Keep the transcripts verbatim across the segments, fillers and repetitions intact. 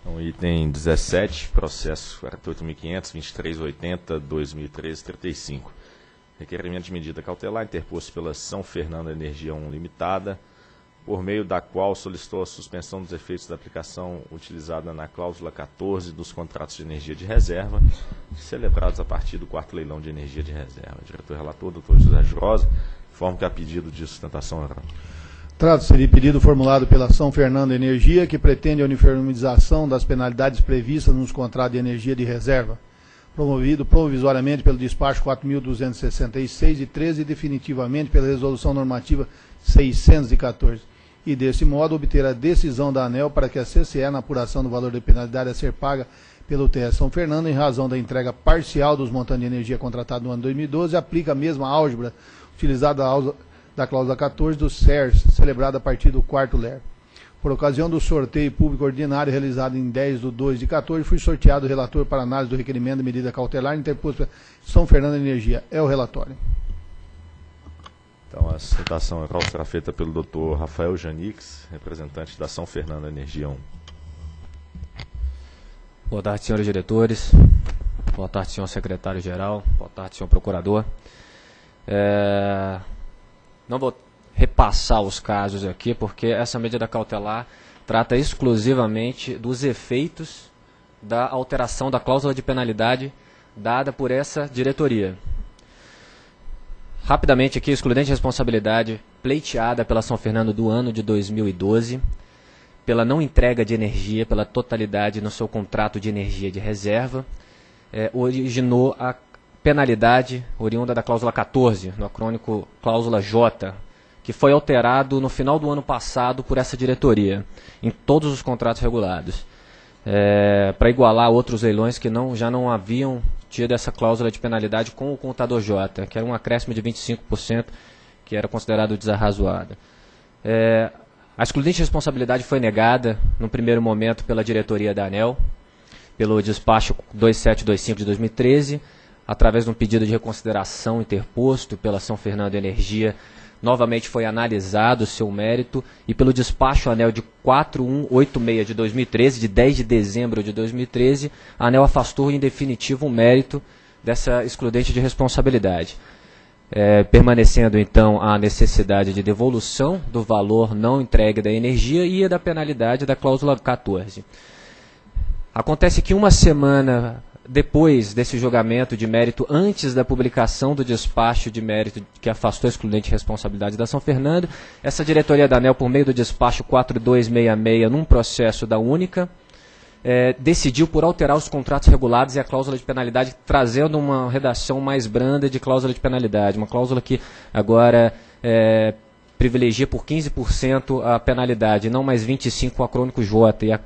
Então, item dezessete, processo quarenta e oito mil quinhentos, vinte e três oitenta, dois mil e treze, trinta e cinco. Requerimento de medida cautelar interposto pela São Fernando Energia um Limitada, por meio da qual solicitou a suspensão dos efeitos da aplicação utilizada na cláusula quatorze dos contratos de energia de reserva, celebrados a partir do quarto leilão de energia de reserva. Diretor relator, doutor José Rosa, informo que há pedido de sustentação oral. Trata-se de pedido formulado pela São Fernando Energia, que pretende a uniformização das penalidades previstas nos contratos de energia de reserva, promovido provisoriamente pelo despacho quatro mil duzentos e sessenta e seis de treze e definitivamente pela resolução normativa seiscentos e quatorze, e desse modo obter a decisão da ANEEL para que a C C E, na apuração do valor da penalidade a ser paga pelo T S São Fernando, em razão da entrega parcial dos montantes de energia contratados no ano dois mil e doze, aplica a mesma álgebra utilizada da cláusula quatorze do C E R S, celebrada a partir do quarto L E R. Por ocasião do sorteio público ordinário realizado em dez de dois de quatorze, fui sorteado o relator para análise do requerimento de medida cautelar interposto pela São Fernando Energia. É o relatório. Então, a sustentação oral será feita pelo doutor Rafael Janix, representante da São Fernando Energia um. Boa tarde, senhores diretores. Boa tarde, senhor secretário-geral. Boa tarde, senhor procurador. É... Não vou repassar os casos aqui, porque essa medida cautelar trata exclusivamente dos efeitos da alteração da cláusula de penalidade dada por essa diretoria. Rapidamente aqui, excludente de responsabilidade pleiteada pela São Fernando do ano de dois mil e doze, pela não entrega de energia, pela totalidade no seu contrato de energia de reserva, é, originou a penalidade oriunda da cláusula quatorze, no acrônico cláusula J, que foi alterado no final do ano passado por essa diretoria, em todos os contratos regulados, é, para igualar outros leilões que não, já não haviam tido essa cláusula de penalidade com o contador J, que era um acréscimo de vinte e cinco por cento, que era considerado desarrazoado. É, a excludente de responsabilidade foi negada, no primeiro momento, pela diretoria da ANEEL, pelo despacho dois sete dois cinco de dois mil e treze, através de um pedido de reconsideração interposto pela São Fernando Energia. Novamente foi analisado o seu mérito e pelo despacho ANEEL de quatro mil cento e oitenta e seis de dois mil e treze, de dez de dezembro de dois mil e treze, a ANEEL afastou em definitivo o mérito dessa excludente de responsabilidade, é, permanecendo então a necessidade de devolução do valor não entregue da energia e a da penalidade da cláusula quatorze. Acontece que uma semana depois desse julgamento de mérito, antes da publicação do despacho de mérito que afastou a excludente de responsabilidade da São Fernando, essa diretoria da ANEEL, por meio do despacho quatro dois seis seis, num processo da Única, é, decidiu por alterar os contratos regulados e a cláusula de penalidade, trazendo uma redação mais branda de cláusula de penalidade, uma cláusula que agora é, privilegia por quinze por cento a penalidade, não mais vinte e cinco por cento o acrônico J, e a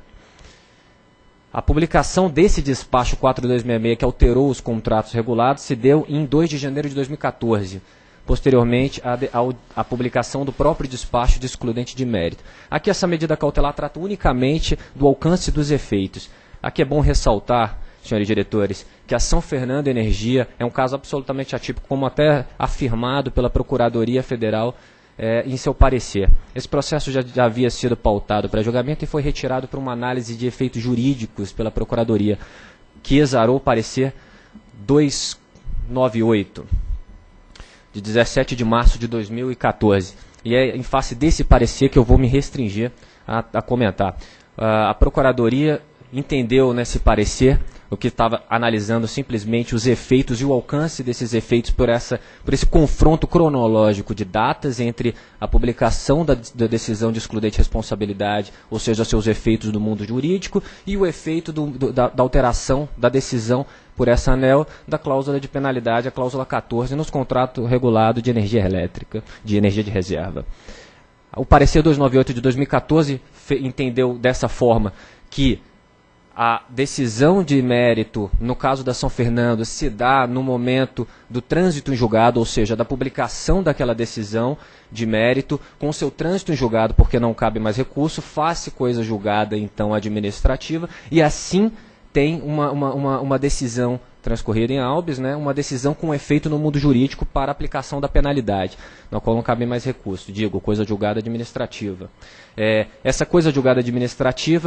A publicação desse despacho quatro dois seis seis, que alterou os contratos regulados, se deu em dois de janeiro de dois mil e quatorze, posteriormente à publicação do próprio despacho de excludente de mérito. Aqui essa medida cautelar trata unicamente do alcance dos efeitos. Aqui é bom ressaltar, senhores diretores, que a São Fernando Energia é um caso absolutamente atípico, como até afirmado pela Procuradoria Federal É, em seu parecer. Esse processo já, já havia sido pautado para julgamento e foi retirado para uma análise de efeitos jurídicos pela Procuradoria, que exarou o parecer duzentos e noventa e oito, de dezessete de março de dois mil e quatorze. E é em face desse parecer que eu vou me restringir a, a comentar. Uh, a Procuradoria entendeu nesse parecer o que estava analisando simplesmente os efeitos e o alcance desses efeitos por, essa, por esse confronto cronológico de datas entre a publicação da, da decisão de excludente responsabilidade, ou seja, seus efeitos no mundo jurídico, e o efeito do, do, da, da alteração da decisão por essa ANEEL da cláusula de penalidade, a cláusula quatorze, nos contratos regulados de energia elétrica, de energia de reserva. O parecer duzentos e noventa e oito de dois mil e quatorze fe, entendeu dessa forma que a decisão de mérito, no caso da São Fernando, se dá no momento do trânsito em julgado, ou seja, da publicação daquela decisão de mérito, com seu trânsito em julgado, porque não cabe mais recurso, faz-se coisa julgada, então, administrativa, e assim tem uma, uma, uma, uma decisão transcorrida em habeas, né, uma decisão com efeito no mundo jurídico para aplicação da penalidade, na qual não cabe mais recurso, digo, coisa julgada administrativa. É, essa coisa julgada administrativa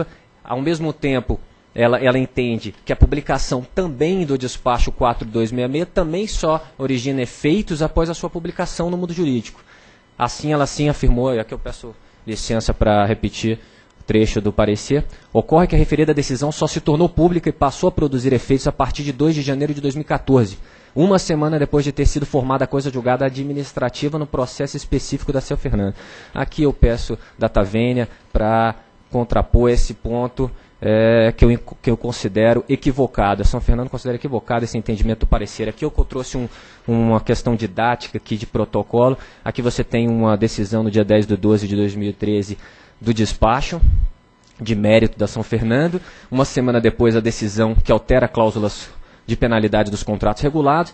ao mesmo tempo, ela, ela entende que a publicação também do despacho quatro dois seis seis também só origina efeitos após a sua publicação no mundo jurídico. Assim, ela sim afirmou, e aqui eu peço licença para repetir o trecho do parecer, ocorre que a referida decisão só se tornou pública e passou a produzir efeitos a partir de dois de janeiro de dois mil e quatorze, uma semana depois de ter sido formada a coisa julgada administrativa no processo específico da seu Fernando. Aqui eu peço data vênia para contrapor esse ponto é, que, eu, que eu considero equivocado. A São Fernando considera equivocado esse entendimento do parecer. Aqui eu trouxe um, uma questão didática aqui de protocolo. Aqui você tem uma decisão no dia dez de doze de dois mil e treze do despacho de mérito da São Fernando. Uma semana depois a decisão que altera cláusulas de penalidade dos contratos regulados,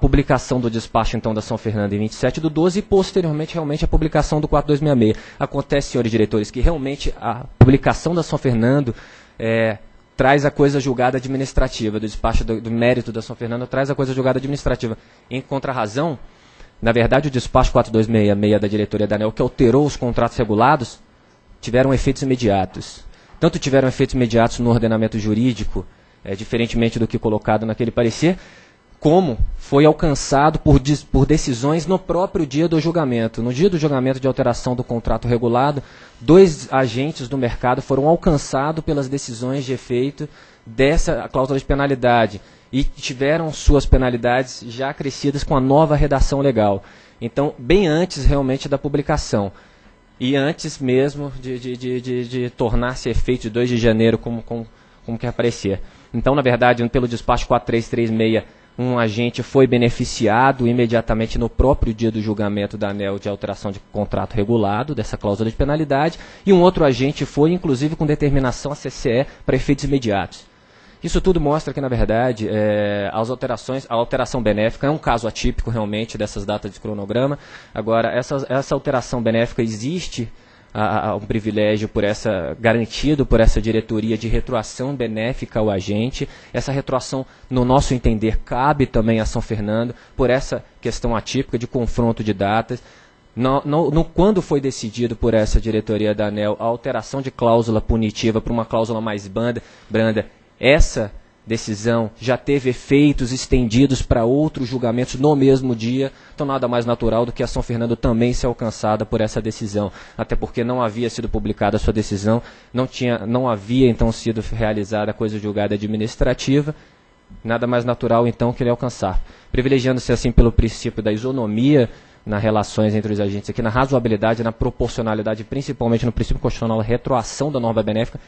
a publicação do despacho, então, da São Fernando em vinte e sete do doze e, posteriormente, realmente, a publicação do quatro dois seis seis. Acontece, senhores diretores, que realmente a publicação da São Fernando é, traz a coisa julgada administrativa, do despacho do, do mérito da São Fernando, traz a coisa julgada administrativa. Em contrarrazão, na verdade, o despacho quatro dois seis seis da diretoria da ANEEL, que alterou os contratos regulados, tiveram efeitos imediatos. Tanto tiveram efeitos imediatos no ordenamento jurídico, É, diferentemente do que colocado naquele parecer, como foi alcançado por, por decisões no próprio dia do julgamento. No dia do julgamento de alteração do contrato regulado, dois agentes do mercado foram alcançados pelas decisões de efeito dessa cláusula de penalidade e tiveram suas penalidades já acrescidas com a nova redação legal. Então, bem antes realmente da publicação. E antes mesmo de, de, de, de, de tornar-se efeito de dois de janeiro, como, como, como quer aparecer. Então, na verdade, pelo despacho quatro três três seis, um agente foi beneficiado imediatamente no próprio dia do julgamento da ANEEL de alteração de contrato regulado, dessa cláusula de penalidade, e um outro agente foi, inclusive, com determinação a C C E para efeitos imediatos. Isso tudo mostra que, na verdade, é, as alterações, a alteração benéfica é um caso atípico, realmente, dessas datas de cronograma. Agora, essa, essa alteração benéfica existe A, a, um privilégio por essa, garantido por essa diretoria de retroação benéfica ao agente. Essa retroação, no nosso entender, cabe também a São Fernando por essa questão atípica de confronto de datas. No, no, no, quando foi decidido por essa diretoria da ANEEL a alteração de cláusula punitiva para uma cláusula mais branda, branda, essa decisão já teve efeitos estendidos para outros julgamentos no mesmo dia, então nada mais natural do que a São Fernando também ser alcançada por essa decisão, até porque não havia sido publicada a sua decisão, não, tinha, não havia então sido realizada a coisa julgada administrativa, nada mais natural então que ele alcançar. Privilegiando-se assim pelo princípio da isonomia nas relações entre os agentes aqui, na razoabilidade, na proporcionalidade, principalmente no princípio constitucional, retroação da norma benéfica,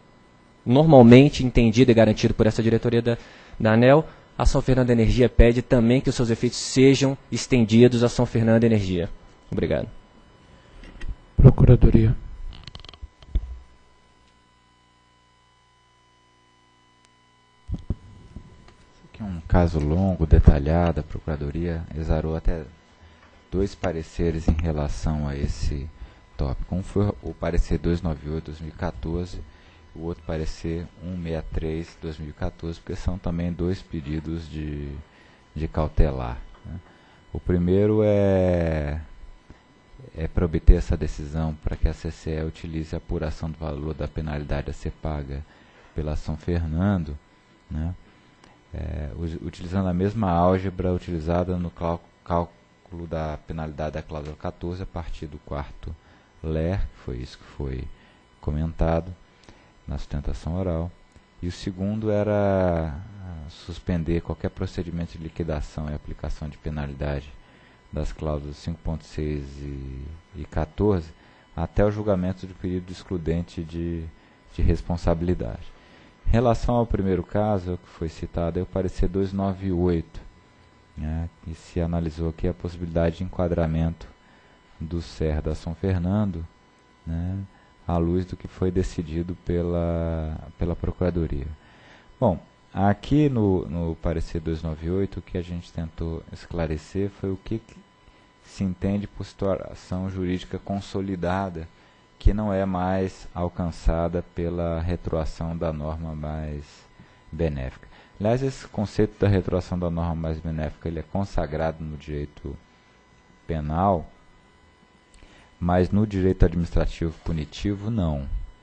normalmente entendido e garantido por essa diretoria da, da ANEEL, a São Fernando Energia pede também que os seus efeitos sejam estendidos à São Fernando Energia. Obrigado. Procuradoria. Aqui é um caso longo, detalhado, a Procuradoria exarou até dois pareceres em relação a esse tópico. Um foi o parecer duzentos e noventa e oito de dois mil e quatorze, o outro parecer cento e sessenta e três de dois mil e quatorze, porque são também dois pedidos de, de cautelar, né? O primeiro é, é para obter essa decisão para que a C C E utilize a apuração do valor da penalidade a ser paga pela São Fernando, né? É, utilizando a mesma álgebra utilizada no cálculo da penalidade da cláusula quatorze a partir do quarto L E R, que foi isso que foi comentado na sustentação oral. E o segundo era suspender qualquer procedimento de liquidação e aplicação de penalidade das cláusulas cinco ponto seis e, e quatorze até o julgamento do período excludente de, de responsabilidade. Em relação ao primeiro caso, que foi citado, é o parecer duzentos e noventa e oito, né, que se analisou aqui a possibilidade de enquadramento do S E R da São Fernando, né, à luz do que foi decidido pela, pela Procuradoria. Bom, aqui no, no parecer duzentos e noventa e oito, o que a gente tentou esclarecer foi o que, que se entende por situação jurídica consolidada, que não é mais alcançada pela retroação da norma mais benéfica. Aliás, esse conceito da retroação da norma mais benéfica ele é consagrado no direito penal, mas no direito administrativo punitivo não,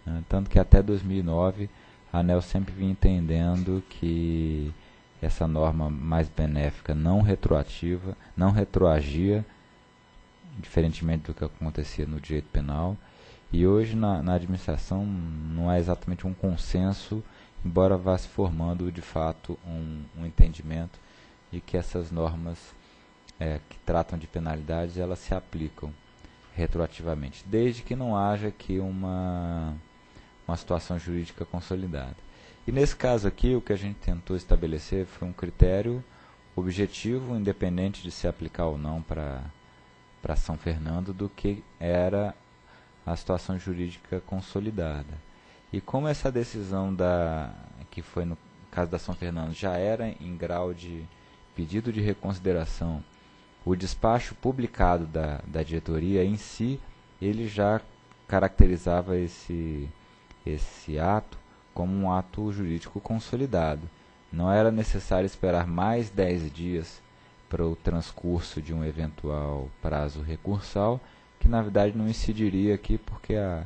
né? Tanto que até dois mil e nove a ANEEL sempre vinha entendendo que essa norma mais benéfica não retroativa, não retroagia, diferentemente do que acontecia no direito penal. E hoje na, na administração não há exatamente um consenso, embora vá se formando de fato um, um entendimento de que essas normas é, que tratam de penalidades, elas se aplicam retroativamente, desde que não haja aqui uma, uma situação jurídica consolidada. E nesse caso aqui, o que a gente tentou estabelecer foi um critério objetivo, independente de se aplicar ou não para para São Fernando, do que era a situação jurídica consolidada. E como essa decisão da, que foi no caso da São Fernando já era em grau de pedido de reconsideração, o despacho publicado da, da diretoria em si, ele já caracterizava esse, esse ato como um ato jurídico consolidado. Não era necessário esperar mais dez dias para o transcurso de um eventual prazo recursal, que na verdade não incidiria aqui porque a,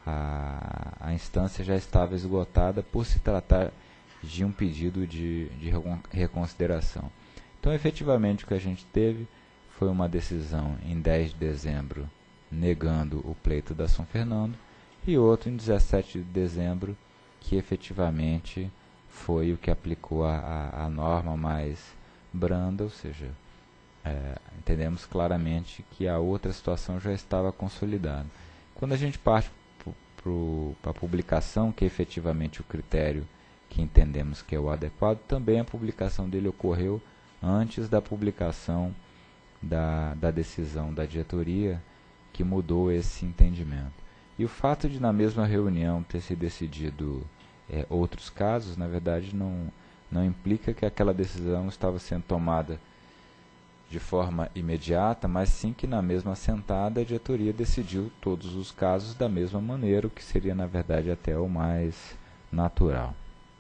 a, a instância já estava esgotada por se tratar de um pedido de, de reconsideração. Então, efetivamente, o que a gente teve foi uma decisão em dez de dezembro negando o pleito da São Fernando e outro em dezessete de dezembro que efetivamente foi o que aplicou a, a, a norma mais branda, ou seja, é, entendemos claramente que a outra situação já estava consolidada. Quando a gente parte para a publicação, que é efetivamente o critério que entendemos que é o adequado, também a publicação dele ocorreu antes da publicação da, da decisão da diretoria, que mudou esse entendimento. E o fato de na mesma reunião ter se decidido é, outros casos, na verdade não, não implica que aquela decisão estava sendo tomada de forma imediata, mas sim que na mesma sentada a diretoria decidiu todos os casos da mesma maneira, o que seria na verdade até o mais natural.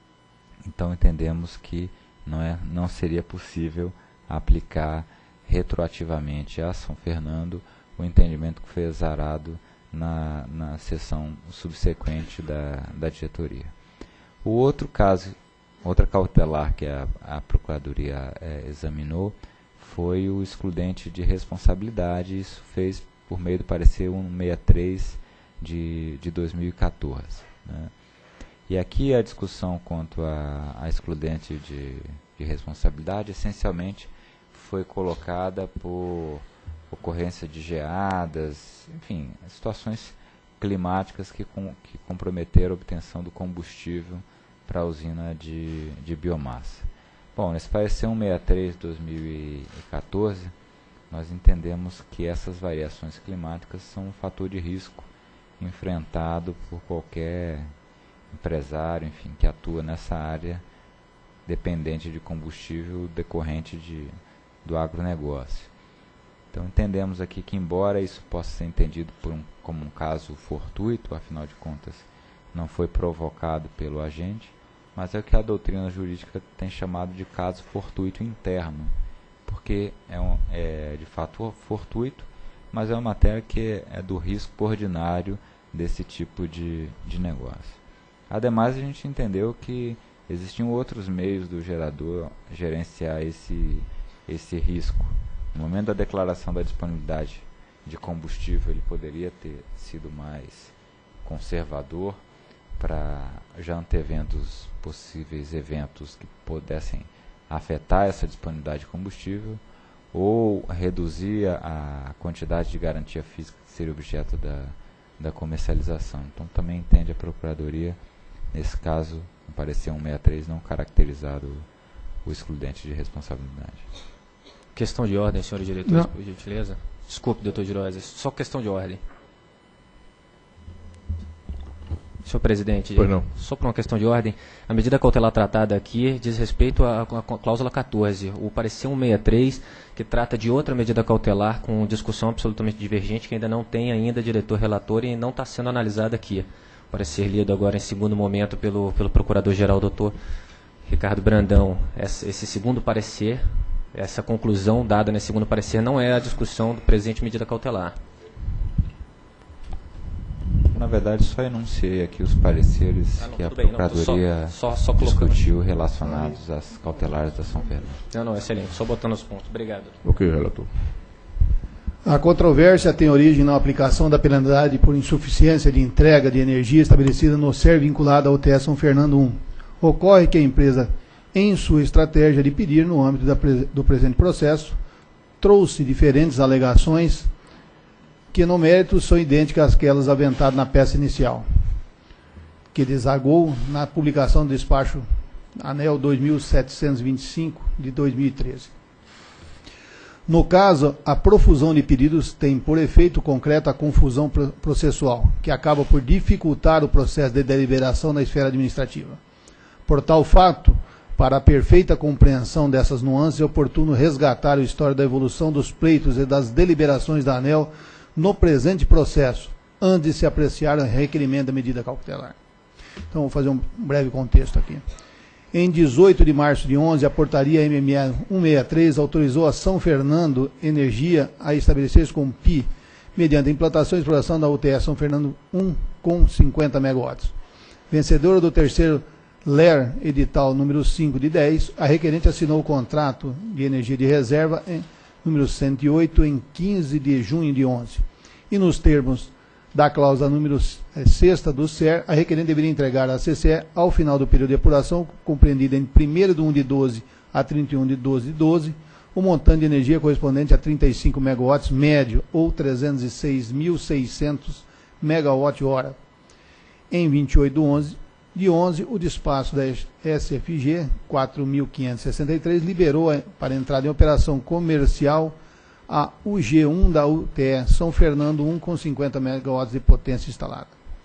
Então entendemos que não, é, não seria possível aplicar retroativamente a São Fernando o entendimento que foi exarado na, na sessão subsequente da, da diretoria. O outro caso, outra cautelar que a, a Procuradoria é, examinou foi o excludente de responsabilidade. Isso fez por meio do parecer cento e sessenta e três de, de dois mil e quatorze. Né? E aqui a discussão quanto a, a excludente de, de responsabilidade essencialmente foi colocada por ocorrência de geadas, enfim, situações climáticas que, com, que comprometeram a obtenção do combustível para a usina de, de biomassa. Bom, nesse parecer cento e sessenta e três de dois mil e quatorze, nós entendemos que essas variações climáticas são um fator de risco enfrentado por qualquer empresário, enfim, que atua nessa área dependente de combustível decorrente de, do agronegócio. Então entendemos aqui que, embora isso possa ser entendido por um, como um caso fortuito, afinal de contas não foi provocado pelo agente, mas é o que a doutrina jurídica tem chamado de caso fortuito interno, porque é, um, é de fato fortuito, mas é uma matéria que é do risco ordinário desse tipo de, de negócio. Ademais, a gente entendeu que existiam outros meios do gerador gerenciar esse, esse risco. No momento da declaração da disponibilidade de combustível, ele poderia ter sido mais conservador para já antevendo os possíveis eventos que pudessem afetar essa disponibilidade de combustível, ou reduzir a quantidade de garantia física que seria objeto da, da comercialização. Então também entende a Procuradoria, nesse caso, no parecer cento e sessenta e três, não caracterizado o excludente de responsabilidade. Questão de ordem, senhores diretores, por gentileza. Desculpe, doutor Girosa, só questão de ordem. Senhor presidente, pois não. Só por uma questão de ordem, a medida cautelar tratada aqui diz respeito à, à cláusula quatorze, o parecer cento e sessenta e três, que trata de outra medida cautelar com discussão absolutamente divergente, que ainda não tem ainda diretor relator e não está sendo analisada aqui. O parecer lido agora em segundo momento pelo, pelo procurador-geral, doutor Ricardo Brandão. Esse, esse segundo parecer, essa conclusão dada nesse segundo parecer não é a discussão do presente medida cautelar. Na verdade, só enunciei aqui os pareceres ah, não, que a bem, Procuradoria não, só, só, só discutiu relacionados às cautelares da São Fernando. Não, não, excelente. Só botando os pontos. Obrigado. Ok, relator. A controvérsia tem origem na aplicação da penalidade por insuficiência de entrega de energia estabelecida no S E R vinculado ao U T E São Fernando um. Ocorre que a empresa, em sua estratégia de pedir no âmbito da, do presente processo, trouxe diferentes alegações que no mérito são idênticas àquelas aventadas na peça inicial, que desagou na publicação do despacho ANEEL dois mil setecentos e vinte e cinco de dois mil e treze. No caso, a profusão de pedidos tem por efeito concreto a confusão processual, que acaba por dificultar o processo de deliberação na esfera administrativa. Por tal fato, para a perfeita compreensão dessas nuances, é oportuno resgatar a história da evolução dos pleitos e das deliberações da ANEEL no presente processo, antes de se apreciar o requerimento da medida cautelar. Então, vou fazer um breve contexto aqui. Em dezoito de março de onze, a portaria M M E cento e sessenta e três autorizou a São Fernando Energia a estabelecer-se com P I, mediante a implantação e exploração da U T E São Fernando um com cinquenta megawatts. Vencedora do terceiro L E R edital número cinco de dez, a requerente assinou o contrato de energia de reserva em número cento e oito em quinze de junho de onze. E nos termos da cláusula número seis do S E R, a requerente deveria entregar à C C E, ao final do período de apuração, compreendido em primeiro de um de doze a trinta e um de doze de doze, o montante de energia correspondente a trinta e cinco megawatts médio, ou trezentos e seis mil e seiscentos megawatt-hora. Em vinte e oito de onze de onze, o despacho da S F G quatro mil quinhentos e sessenta e três liberou para entrada em operação comercial a U G um da U T E São Fernando um com cinquenta megawatts de potência instalada.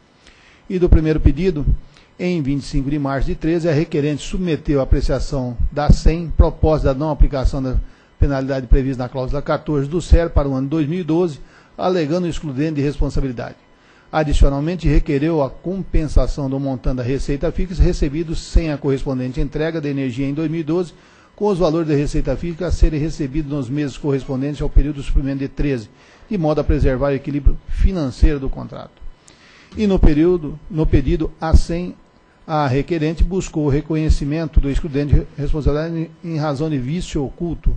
E do primeiro pedido, em vinte e cinco de março de treze, a requerente submeteu a apreciação da S E M, proposta da não aplicação da penalidade prevista na cláusula quatorze do S E R para o ano dois mil e doze, alegando excludente de responsabilidade. Adicionalmente, requereu a compensação do montante da receita fixa recebido sem a correspondente entrega de energia em dois mil e doze, com os valores da receita fixa a serem recebidos nos meses correspondentes ao período do suprimento de treze, de modo a preservar o equilíbrio financeiro do contrato. E no, período, no pedido A C E M, a requerente buscou o reconhecimento do excludente de responsabilidade em razão de vício oculto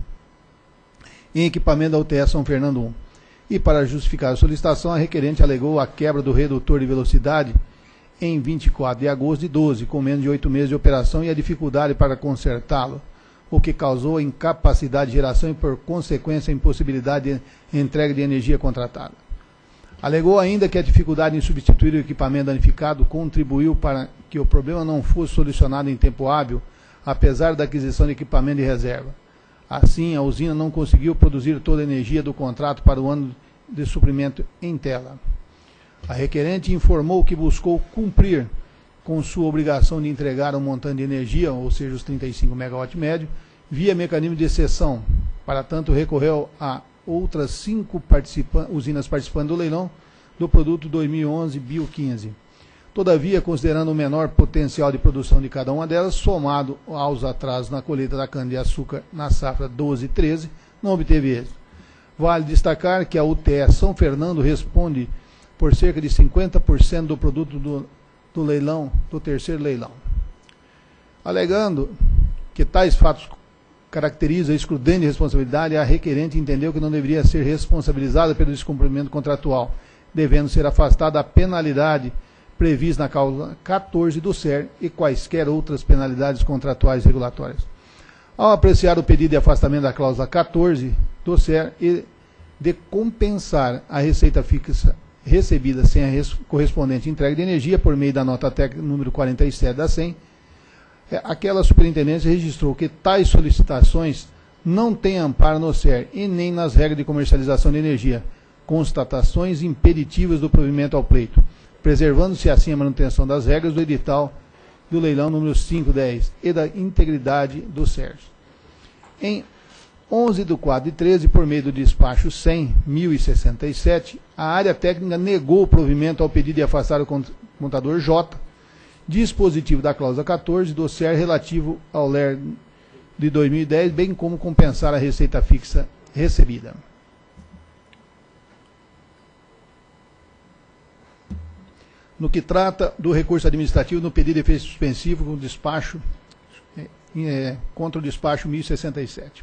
em equipamento da U T E São Fernando um. E para justificar a solicitação, a requerente alegou a quebra do redutor de velocidade em vinte e quatro de agosto de doze, com menos de oito meses de operação, e a dificuldade para consertá-lo, o que causou incapacidade de geração e, por consequência, a impossibilidade de entrega de energia contratada. Alegou ainda que a dificuldade em substituir o equipamento danificado contribuiu para que o problema não fosse solucionado em tempo hábil, apesar da aquisição de equipamento de reserva. Assim, a usina não conseguiu produzir toda a energia do contrato para o ano de suprimento em tela. A requerente informou que buscou cumprir com sua obrigação de entregar um montante de energia, ou seja, os trinta e cinco megawatts médio, via mecanismo de exceção. Para tanto, recorreu a outras cinco participa- usinas participantes do leilão do produto dois mil e onze bio quinze. Todavia, considerando o menor potencial de produção de cada uma delas, somado aos atrasos na colheita da cana-de-açúcar na safra doze e treze, não obteve êxito. Vale destacar que a U T E São Fernando responde por cerca de cinquenta por cento do produto do, do leilão, do terceiro leilão. Alegando que tais fatos caracterizam a excludente de responsabilidade, a requerente entendeu que não deveria ser responsabilizada pelo descumprimento contratual, devendo ser afastada a penalidade prevista na cláusula quatorze do S E R e quaisquer outras penalidades contratuais regulatórias. Ao apreciar o pedido de afastamento da cláusula quatorze do S E R e de compensar a receita fixa recebida sem a res- correspondente entrega de energia por meio da nota técnica número quarenta e sete da S E M, aquela superintendência registrou que tais solicitações não têm amparo no S E R e nem nas regras de comercialização de energia, constatações impeditivas do provimento ao pleito, preservando-se assim a manutenção das regras do edital do leilão número quinhentos e dez e da integridade do S E R. Em onze de quatro de treze, por meio do despacho cem mil e sessenta e sete, a área técnica negou o provimento ao pedido de afastar o contador J, dispositivo da cláusula quatorze do S E R relativo ao L E R de dois mil e dez, bem como compensar a receita fixa recebida. No que trata do recurso administrativo no pedido de efeito suspensivo com despacho, é, contra o despacho mil e sessenta e sete.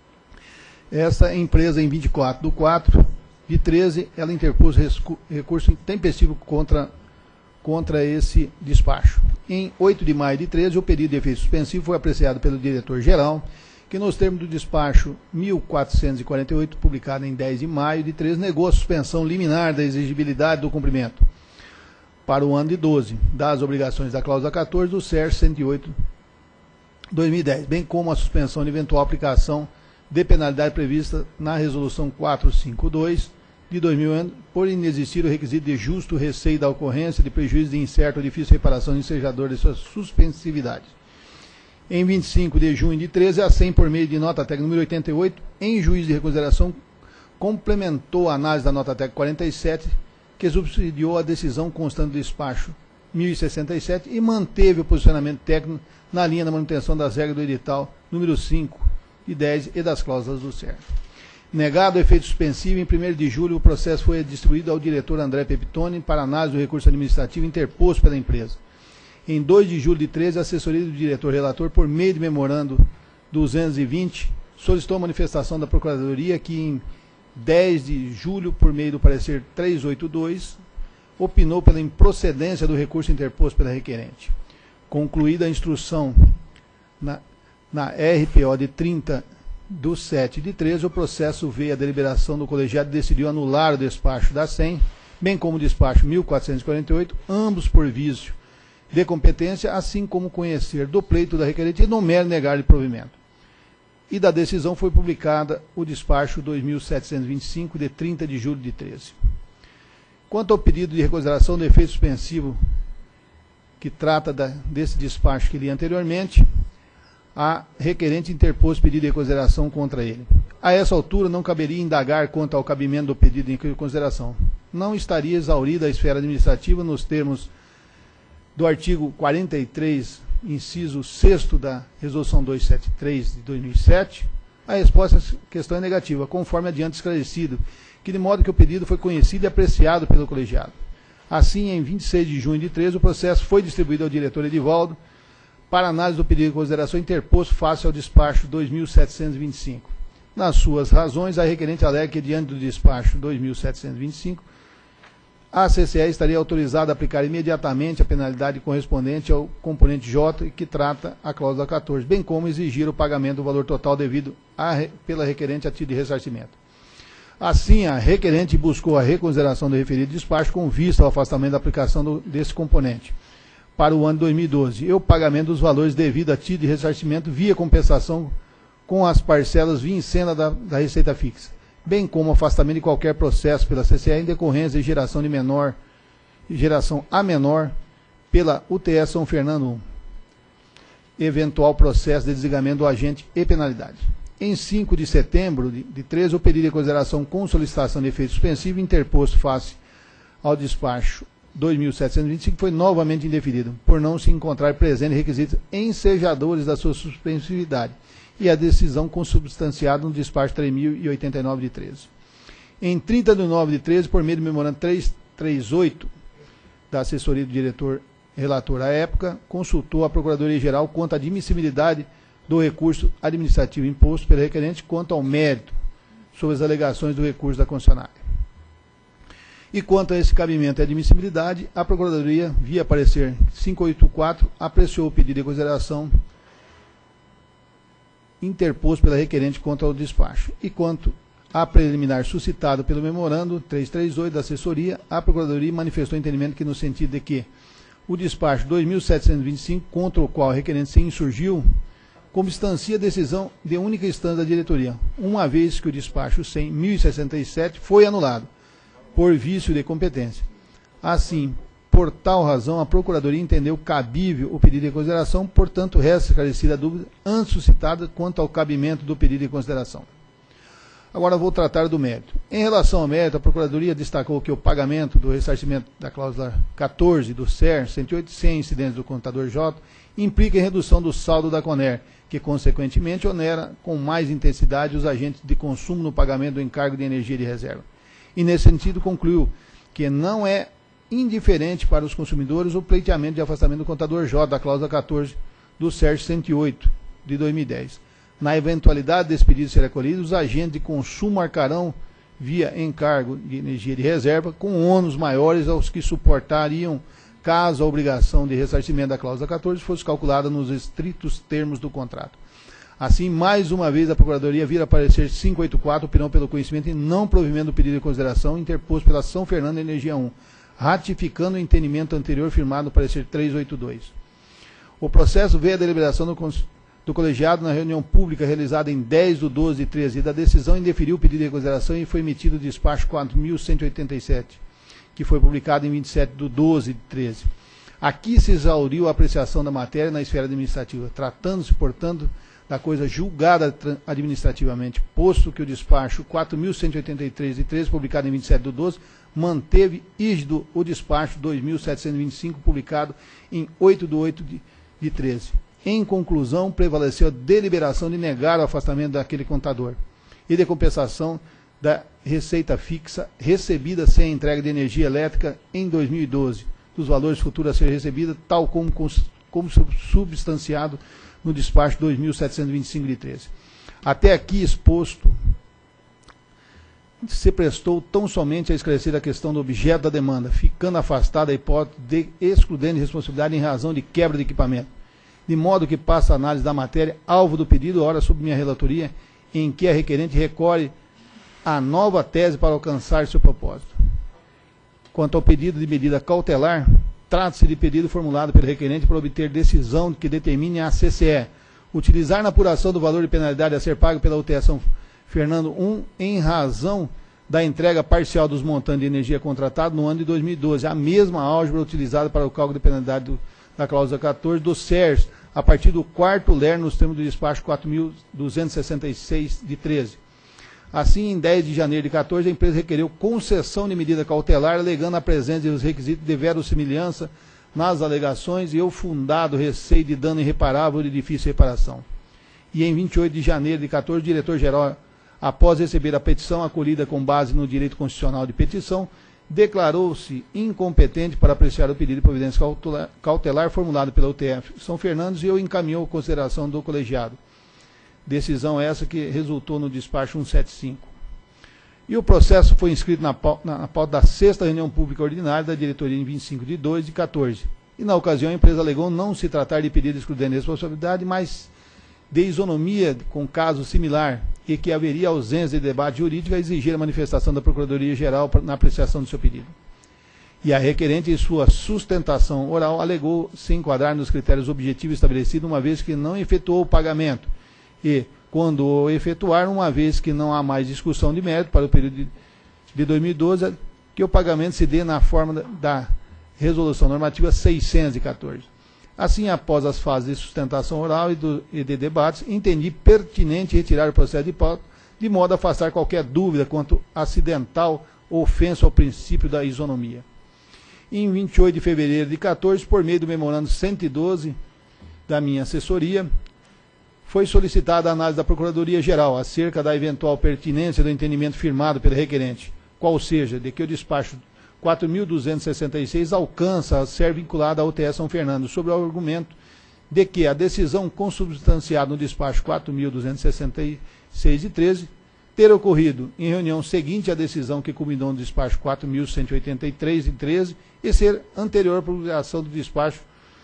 Essa empresa, em vinte e quatro do quatro de treze, ela interpôs recurso intempestivo contra, contra esse despacho. Em oito de maio de treze, o pedido de efeito suspensivo foi apreciado pelo diretor-geral, que nos termos do despacho mil quatrocentos e quarenta e oito, publicado em dez de maio de treze, negou a suspensão liminar da exigibilidade do cumprimento para o ano de doze, das obrigações da cláusula quatorze do C E R cento e oito dois mil e dez, bem como a suspensão de eventual aplicação de penalidade prevista na Resolução quatrocentos e cinquenta e dois de dois mil, por inexistir o requisito de justo receio da ocorrência de prejuízo de incerta ou difícil reparação do ensejador de sua suspensividade. Em vinte e cinco de junho de treze, a SEM, por meio de nota técnica número oitenta e oito, em juízo de reconsideração, complementou a análise da nota técnica quarenta e sete, que subsidiou a decisão constante do despacho mil e sessenta e sete e manteve o posicionamento técnico na linha da manutenção das regras do edital número cinco de dez e das cláusulas do C E R. Negado o efeito suspensivo, em primeiro de julho, o processo foi distribuído ao diretor André Pepitone para análise do recurso administrativo interposto pela empresa. Em dois de julho de treze, a assessoria do diretor-relator, por meio de memorando duzentos e vinte, solicitou a manifestação da Procuradoria que, em dez de julho, por meio do parecer trezentos e oitenta e dois, opinou pela improcedência do recurso interposto pela requerente. Concluída a instrução na, na R P O de trinta do sete de treze, o processo veio à deliberação do colegiado e decidiu anular o despacho da SEM, bem como o despacho mil quatrocentos e quarenta e oito, ambos por vício de competência, assim como conhecer do pleito da requerente e no mero negar-lhe provimento. E da decisão foi publicada o despacho dois mil setecentos e vinte e cinco, de trinta de julho de treze. Quanto ao pedido de reconsideração do efeito suspensivo, que trata da, desse despacho que li anteriormente, a requerente interpôs pedido de reconsideração contra ele. A essa altura, não caberia indagar quanto ao cabimento do pedido de reconsideração. Não estaria exaurida a esfera administrativa nos termos do artigo quarenta e três, inciso sexto da Resolução duzentos e setenta e três de dois mil e sete? A resposta à questão é negativa, conforme adiante esclarecido, que de modo que o pedido foi conhecido e apreciado pelo colegiado. Assim, em vinte e seis de junho de treze, o processo foi distribuído ao diretor Edivaldo para análise do pedido de consideração interposto face ao despacho dois mil setecentos e vinte e cinco. Nas suas razões, a requerente alega que, diante do despacho dois mil setecentos e vinte e cinco, a C C E estaria autorizada a aplicar imediatamente a penalidade correspondente ao componente J, que trata a cláusula quatorze, bem como exigir o pagamento do valor total devido a, pela requerente a título de ressarcimento. Assim, a requerente buscou a reconsideração do referido despacho com vista ao afastamento da aplicação do, desse componente para o ano de dois mil e doze e o pagamento dos valores devido a título de ressarcimento via compensação com as parcelas via cena da, da receita fixa, bem como afastamento de qualquer processo pela C C E em decorrência de geração de menor, geração a menor pela U T S São Fernando I, eventual processo de desligamento do agente e penalidade. Em cinco de setembro de, de treze, o pedido de consideração com solicitação de efeito suspensivo interposto face ao despacho dois mil setecentos e vinte e cinco foi novamente indeferido, por não se encontrar presente requisitos ensejadores da sua suspensividade, e a decisão consubstanciada no despacho três mil e oitenta e nove de treze. Em trinta de nove de treze, por meio do memorando trezentos e trinta e oito da assessoria do diretor relator à época, consultou a Procuradoria-Geral quanto à admissibilidade do recurso administrativo imposto pela requerente quanto ao mérito sobre as alegações do recurso da concessionária. E quanto a esse cabimento e admissibilidade, a Procuradoria, via parecer quinhentos e oitenta e quatro, apreciou o pedido de consideração interposto pela requerente contra o despacho. E quanto a preliminar suscitado pelo memorando trezentos e trinta e oito da assessoria, a Procuradoria manifestou entendimento que, no sentido de que o despacho dois mil setecentos e vinte e cinco, contra o qual a requerente se insurgiu, substancia a decisão de única instância da diretoria, uma vez que o despacho cem mil e sessenta e sete foi anulado por vício de competência. Assim, por tal razão, a Procuradoria entendeu cabível o pedido de consideração, portanto, resta esclarecida a dúvida antes suscitada quanto ao cabimento do pedido de consideração. Agora vou tratar do mérito. Em relação ao mérito, a Procuradoria destacou que o pagamento do ressarcimento da cláusula quatorze do C E R cento e oito, sem incidência do contador J, implica em redução do saldo da CONER, que, consequentemente, onera com mais intensidade os agentes de consumo no pagamento do encargo de energia de reserva. E, nesse sentido, concluiu que não é indiferente para os consumidores o pleiteamento de afastamento do contador J da cláusula quatorze do S E R cento e oito de dois mil e dez. Na eventualidade desse pedido ser acolhido, os agentes de consumo arcarão via encargo de energia de reserva com ônus maiores aos que suportariam caso a obrigação de ressarcimento da cláusula quatorze fosse calculada nos estritos termos do contrato. Assim, mais uma vez, a Procuradoria vira parecer quinhentos e oitenta e quatro, opinião pelo conhecimento e não provimento do pedido de consideração interposto pela São Fernando Energia um, ratificando o entendimento anterior firmado no parecer trezentos e oitenta e dois. O processo veio à deliberação do, do colegiado na reunião pública realizada em dez de doze de treze e da decisão indeferiu o pedido de consideração e foi emitido o despacho quatro mil cento e oitenta e sete, que foi publicado em vinte e sete de doze de treze. Aqui se exauriu a apreciação da matéria na esfera administrativa, tratando-se, portanto, da coisa julgada administrativamente, posto que o despacho quatro mil cento e oitenta e três de treze, publicado em vinte e sete de doze, manteve rígido o despacho dois mil setecentos e vinte e cinco, publicado em oito de oito de treze. Em conclusão, prevaleceu a deliberação de negar o afastamento daquele contador e de compensação da receita fixa recebida sem a entrega de energia elétrica em dois mil e doze, dos valores futuros a ser recebida, tal como, como substanciado no despacho dois mil setecentos e vinte e cinco de treze. Até aqui exposto, se prestou tão somente a esclarecer a questão do objeto da demanda, ficando afastada a hipótese de excludente responsabilidade em razão de quebra de equipamento, de modo que passa a análise da matéria, alvo do pedido, ora sob minha relatoria, em que a requerente recorre a nova tese para alcançar seu propósito. Quanto ao pedido de medida cautelar, trata-se de pedido formulado pelo requerente para obter decisão que determine a C C E utilizar na apuração do valor de penalidade a ser pago pela U T E São Fernando um em razão da entrega parcial dos montantes de energia contratado no ano de dois mil e doze, a mesma álgebra utilizada para o cálculo de penalidade do, da cláusula quatorze do S E R S, a partir do quarto ler nos termos do despacho quatro mil duzentos e sessenta e seis de treze. Assim, em dez de janeiro de quatorze, a empresa requereu concessão de medida cautelar, alegando a presença dos requisitos de verossimilhança nas alegações e o fundado receio de dano irreparável de difícil reparação. E em vinte e oito de janeiro de quatorze, o diretor-geral, após receber a petição acolhida com base no direito constitucional de petição, declarou-se incompetente para apreciar o pedido de providência cautelar, cautelar formulado pela U T F São Fernando e o encaminhou à consideração do colegiado. Decisão essa que resultou no despacho cento e setenta e cinco. E o processo foi inscrito na pauta, na pauta da sexta reunião pública ordinária da diretoria em vinte e cinco de dois de quatorze. E na ocasião a empresa alegou não se tratar de pedido de excludente de responsabilidade, mas de isonomia com caso similar e que haveria ausência de debate jurídico a exigir a manifestação da Procuradoria-Geral na apreciação do seu pedido. E a requerente, em sua sustentação oral, alegou se enquadrar nos critérios objetivos estabelecidos, uma vez que não efetuou o pagamento e, quando o efetuar, uma vez que não há mais discussão de mérito para o período de, de dois mil e doze, que o pagamento se dê na forma da, da Resolução Normativa seiscentos e quatorze. Assim, após as fases de sustentação oral e, do, e de debates, entendi pertinente retirar o processo de pauta, de modo a afastar qualquer dúvida quanto acidental ofensa ao princípio da isonomia. Em vinte e oito de fevereiro de quatorze, por meio do memorando cento e doze da minha assessoria, foi solicitada a análise da Procuradoria-Geral acerca da eventual pertinência do entendimento firmado pelo requerente, qual seja, de que o despacho quatro mil duzentos e sessenta e seis alcança a ser vinculada à U T E São Fernando, sobre o argumento de que a decisão consubstanciada no despacho quatro mil duzentos e sessenta e seis de treze ter ocorrido em reunião seguinte à decisão que culminou no despacho quatro mil cento e oitenta e três de treze e ser anterior à publicação do despacho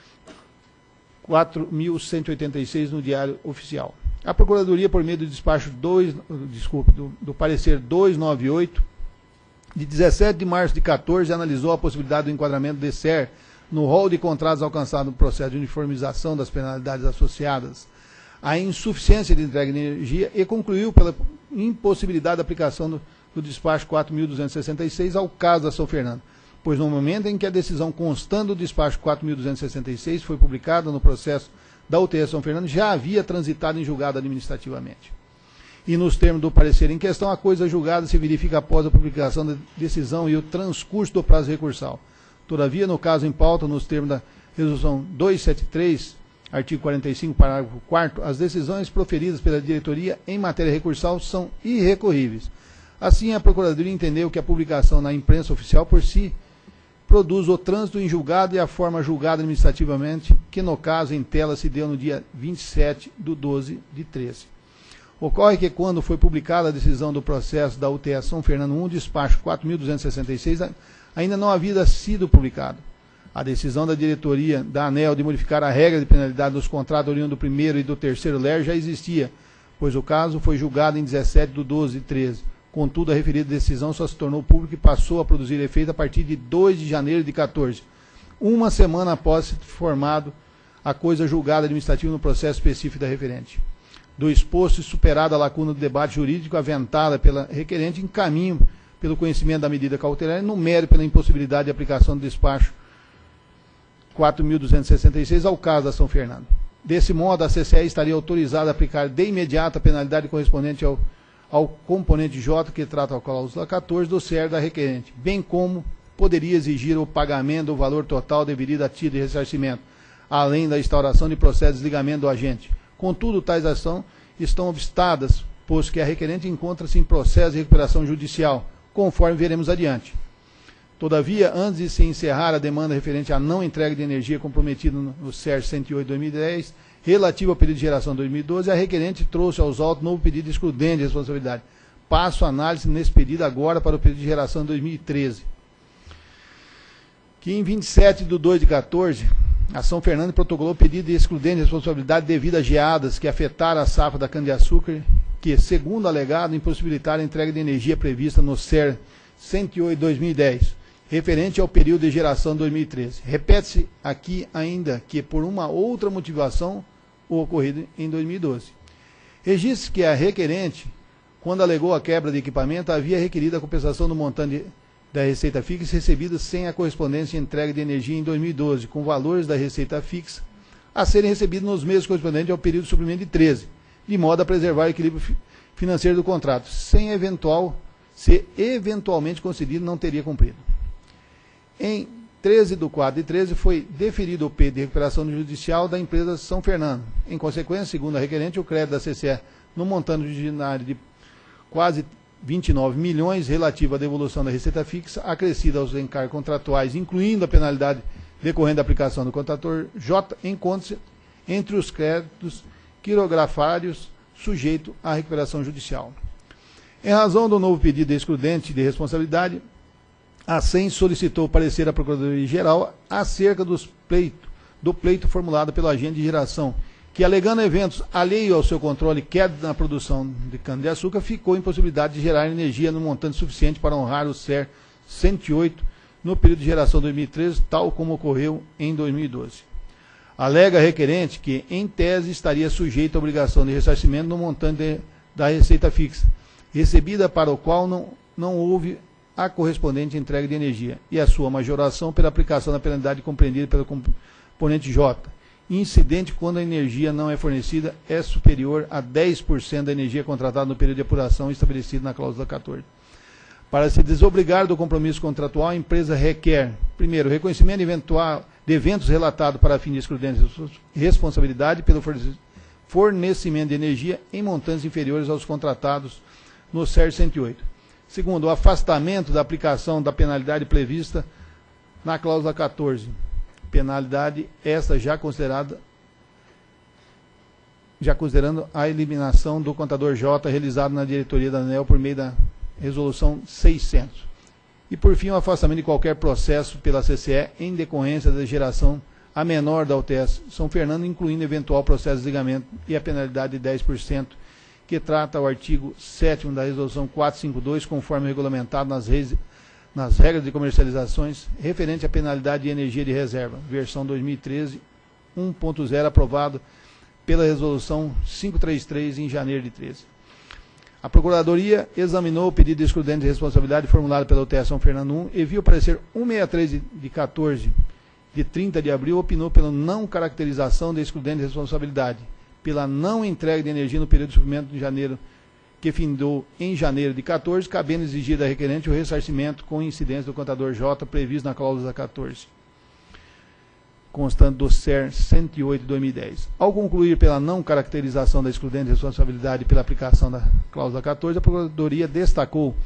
quatro mil cento e oitenta e seis no Diário Oficial. A Procuradoria, por meio do despacho dois, desculpe, do, do parecer duzentos e noventa e oito, de dezessete de março de quatorze, analisou a possibilidade do enquadramento de S E R no rol de contratos alcançado no processo de uniformização das penalidades associadas à insuficiência de entrega de energia e concluiu pela impossibilidade da aplicação do, do despacho quatro mil duzentos e sessenta e seis ao caso da São Fernando, pois no momento em que a decisão constando do despacho quatro mil duzentos e sessenta e seis foi publicada no processo da U T E São Fernando, já havia transitado em julgado administrativamente. E nos termos do parecer em questão, a coisa julgada se verifica após a publicação da decisão e o transcurso do prazo recursal. Todavia, no caso em pauta, nos termos da Resolução duzentos e setenta e três, artigo quarenta e cinco, parágrafo quarto, as decisões proferidas pela diretoria em matéria recursal são irrecorríveis. Assim, a Procuradoria entendeu que a publicação na imprensa oficial por si produz o trânsito em julgado e a forma julgada administrativamente, que no caso em tela se deu no dia vinte e sete de doze de treze. Ocorre que quando foi publicada a decisão do processo da U T S São Fernando um, despacho quatro mil duzentos e sessenta e seis, ainda não havia sido publicado. A decisão da diretoria da ANEEL de modificar a regra de penalidade dos contratos oriundos do primeiro e do terceiro L E R já existia, pois o caso foi julgado em dezessete de doze de treze. Contudo, a referida decisão só se tornou pública e passou a produzir efeito a partir de dois de janeiro de quatorze, uma semana após ser formado a coisa julgada administrativa no processo específico da referente. Do exposto e superada a lacuna do debate jurídico aventada pela requerente, encaminho pelo conhecimento da medida cautelar e numero pela impossibilidade de aplicação do despacho quatro mil duzentos e sessenta e seis ao caso da São Fernando. Desse modo, a C C E estaria autorizada a aplicar de imediato a penalidade correspondente ao, ao componente J, que trata a cláusula quatorze do C E R da requerente, bem como poderia exigir o pagamento do valor total deverido a título de ressarcimento, além da instauração de processo de desligamento do agente. Contudo, tais ações estão obstadas, pois que a requerente encontra-se em processo de recuperação judicial, conforme veremos adiante. Todavia, antes de se encerrar a demanda referente à não entrega de energia comprometida no C E R cento e oito barra dois mil e dez, relativo ao período de geração dois mil e doze, a requerente trouxe aos autos novo pedido excludente de responsabilidade. Passo a análise nesse pedido agora para o período de geração dois mil e treze. Que em vinte e sete de dois de quatorze, a São Fernando protocolou pedido de excludente de responsabilidade devido a geadas que afetaram a safra da cana-de-açúcar, que, segundo alegado, impossibilitaram a entrega de energia prevista no C E R cento e oito barra dois mil e dez, referente ao período de geração dois mil e treze. Repete-se aqui ainda que, por uma outra motivação, o ocorrido em dois mil e doze. Registre que a requerente, quando alegou a quebra de equipamento, havia requerido a compensação do montante de da receita fixa recebida sem a correspondência entrega de energia em dois mil e doze, com valores da receita fixa a serem recebidos nos meses correspondentes ao período de suprimento de treze, de modo a preservar o equilíbrio financeiro do contrato, sem eventual, se eventualmente concedido, não teria cumprido. Em treze de quatro de treze foi deferido o pedido de recuperação judicial da empresa São Fernando. Em consequência, segundo a requerente, o crédito da C C E no montante ordinário de quase vinte e nove milhões relativo à devolução da receita fixa, acrescida aos encargos contratuais, incluindo a penalidade decorrente da aplicação do contrator J, encontra-se entre os créditos quirografários sujeitos à recuperação judicial. Em razão do novo pedido de excludente de responsabilidade, a S E M solicitou parecer à Procuradoria-Geral acerca dos pleito, do pleito formulado pelo agente de geração, que, alegando eventos alheios ao seu controle e queda na produção de cana-de-açúcar, ficou em possibilidade de gerar energia no montante suficiente para honrar o C E R cento e oito no período de geração dois mil e treze, tal como ocorreu em dois mil e doze. Alega a requerente que, em tese, estaria sujeito à obrigação de ressarcimento no montante de, da receita fixa, recebida para o qual não, não houve a correspondente entrega de energia, e a sua majoração pela aplicação da penalidade compreendida pelo componente J, incidente quando a energia não é fornecida é superior a dez por cento da energia contratada no período de apuração estabelecido na cláusula quatorze. Para se desobrigar do compromisso contratual, a empresa requer, primeiro, reconhecimento eventual de eventos relatados para fim de excludente de responsabilidade pelo fornecimento de energia em montantes inferiores aos contratados no C E R cento e oito. Segundo, o afastamento da aplicação da penalidade prevista na cláusula quatorze. Penalidade esta já considerada já considerando a eliminação do contador J realizado na diretoria da ANEEL por meio da resolução seiscentos. E por fim, o afastamento de qualquer processo pela C C E em decorrência da geração a menor da U T S São Fernando, incluindo eventual processo de desligamento e a penalidade de dez por cento, que trata o artigo sétimo da resolução quatrocentos e cinquenta e dois, conforme regulamentado nas reis nas regras de comercializações, referente à penalidade de energia de reserva, versão dois mil e treze, um ponto zero, aprovado pela resolução quinhentos e trinta e três em janeiro de treze. A Procuradoria examinou o pedido de excludente de responsabilidade formulado pela U T S São Fernando um e viu o parecer cento e sessenta e três de quatorze de trinta de abril, opinou pela não caracterização de excludente de responsabilidade, pela não entrega de energia no período de suprimento de janeiro, que findou em janeiro de quatorze, cabendo exigir da requerente o ressarcimento com incidência do contador J previsto na cláusula quatorze, constante do C E R cento e oito de dois mil e dez. Ao concluir pela não caracterização da excludente de responsabilidade pela aplicação da cláusula quatorze, a Procuradoria destacou